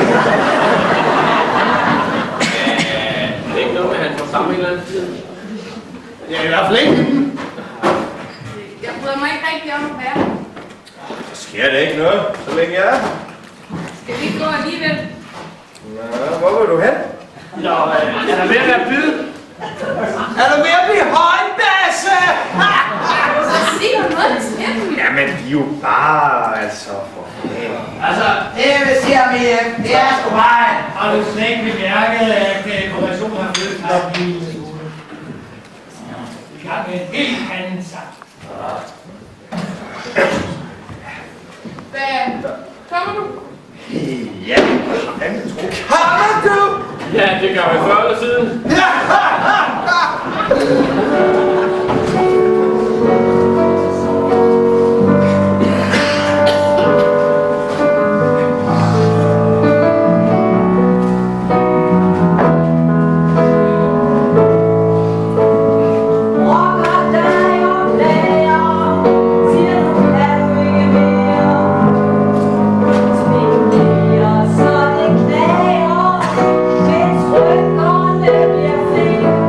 er ikke noget med, at han får samme en eller anden tid. Ja, i hvert fald ikke. Jeg bryder mig ikke rigtig om at være. Der sker da ikke noget, så længe jeg er. Skal vi ikke gå alligevel? Nå, hvor vil du hen? Nå, er der ved at være bid? Er du ved at blive højbasse? Så sig du noget til dem. Jamen, de er jo bare, altså, for fanden. Altså, det vil sige, det er sgu mig. Har du slet ikke bemærket, at korrektionen har flyttet sig op i skole? Vi har med en helt anden sagt. Hvad? Kommer du? Ja, hvordan tror du? Kommer du? Ja, det gør vi før eller siden. Så det knager, mens ryggerne bliver fri.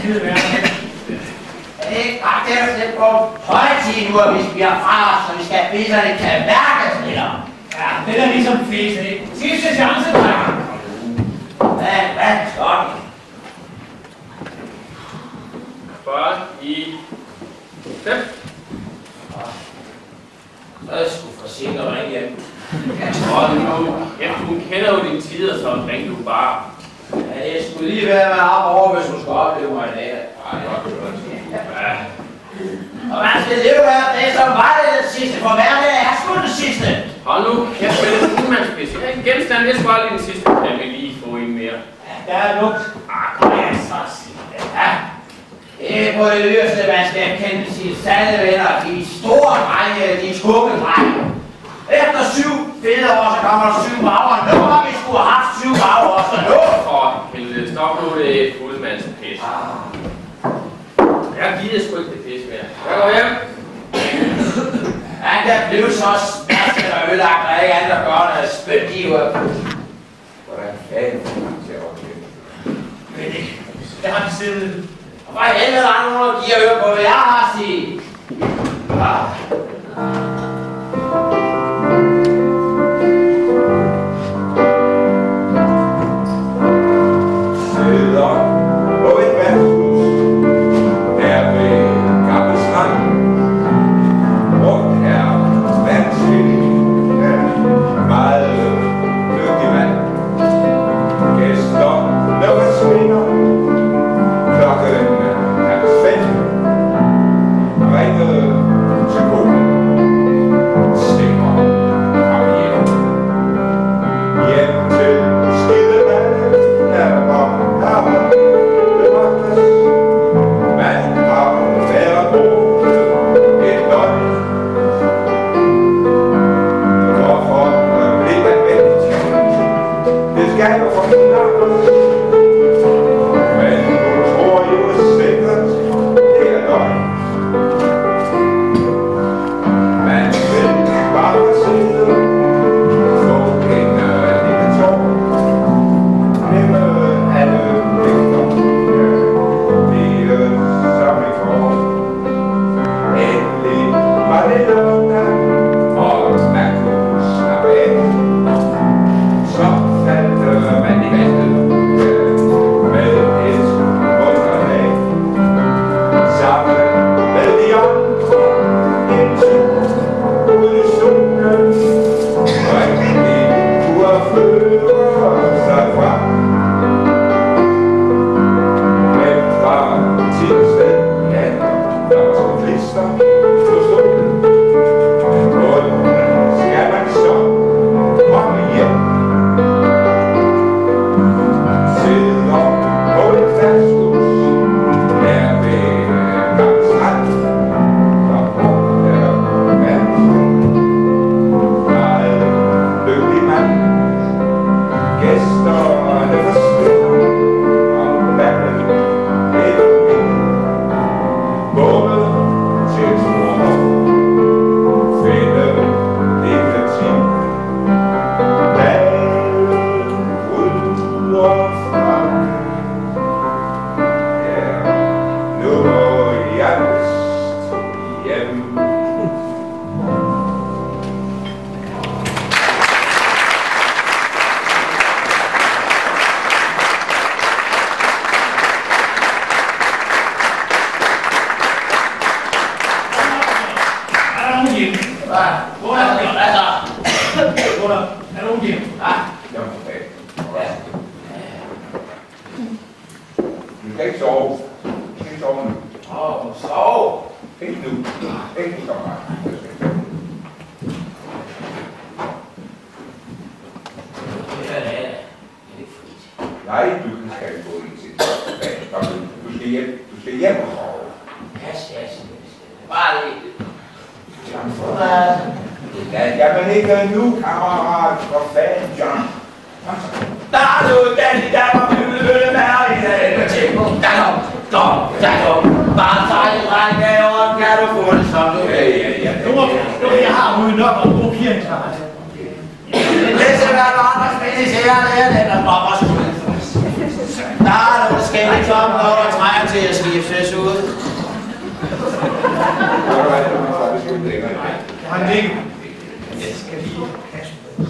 skide værd. Ikke ret det er på høje tid nu, at vi bliver fra os, så vi skal blive sådan et kaværkes lidt om. Ja, det er ligesom fæs, ikke? Sidste chance, drenge. Hvad sådan? Først i 5. Så er jeg sgu for sent at ringe hjem. Og nu, efter hun kender jo dine tider, så ring du bare. Ja, jeg skulle lige være med op over, hvis hun skulle opleve mig i dag. Ja. Og man skal leve her, det som var det sidste, for hver dag er sgu det sidste. Hold nu kæft med det umandsspids. Jeg er en genstand, det er sgu aldrig den sidste. Jeg vil lige få en mere. Ja, der er lugt. Kom her, så sig det. Ja. Det er på det yderste, man skal kende sine sande venner. De store drenge, de skumle drenge. Efter 7 fede år, så kommer der 7 bagre. Nu har vi sgu haft 7 bagre, så nu. For helvede, stop nu det fuldmandspis. Jeg gider sgu ikke det pis mere. Jeg går hjem. Han der blev så smasket og ødelagt, og ikke andet gør end at spytte de ud. Hvordan fanden får man til at opleve? Men ikke. Jeg har ikke siddet. Og for helvede, der er nogen, der giver øre på, hvad jeg har at sige. Sidder på et værtshus, der ved Gammel Strand. Rundt er vandsvig, meget dygtig mand. Gæster, der forsvinder. Klokken er 5. Ringet til konen. Stemmer fra hjem. Hjem til skidemanden, der var herre bevagtes. Man har været boet et døgn. Hvorfor blev man vendt? Det skal jo forklares. Men hun tror jo sikkert, det er løgn. Man vil bare sidde, få en lille tår, glemme alle pligter, blive som i går. Endelig var det lørdag, og man kunne slappe af. Så faldt man i vandet med et munterlag. Sammen med de andre en tur ud i solen, og endelig kunne føre sig frem. Men fra Tilsted, ja, der var sgu klister på stolen. Hvordan skal man så komme hjem? Sidder på et værtshus, der ved Gammel Strand. Og rundt er vandsvig, meget dygtig mand. Gæsterne forsvinder, og vandet er vildt. Både til små, finde lille ting. Dagen ud og frem. Ja, nu må jeg vist hjem. Er der nogen hjemme? Hvor er det? Hvad så? Gunnar, er der nogen hjemme? Jamen, ja. Du skal ikke sove. Du skal ikke sove nu. Sov. Ikke nu. Ikke nu, kammerat. Nej, du skal ikke gå ind til det. Du skal hjem. Du skal hjem og sove. Yes. Bare lidt. Jamen ikke nu, kammerat. For fanden, John. Der er nu den i Danmark, mærke i helvede til. Bare tag en række af åren, kan du få det som du vil. Ja. Nu jeg har ryddet nok og god parkeringsret. Det skal være andre specialiserer, det er den, der kommer skud. Der er nogle skæg vi kommer over og trænger til at skiftes ud. Han ligger. Jeg skal lige passe på.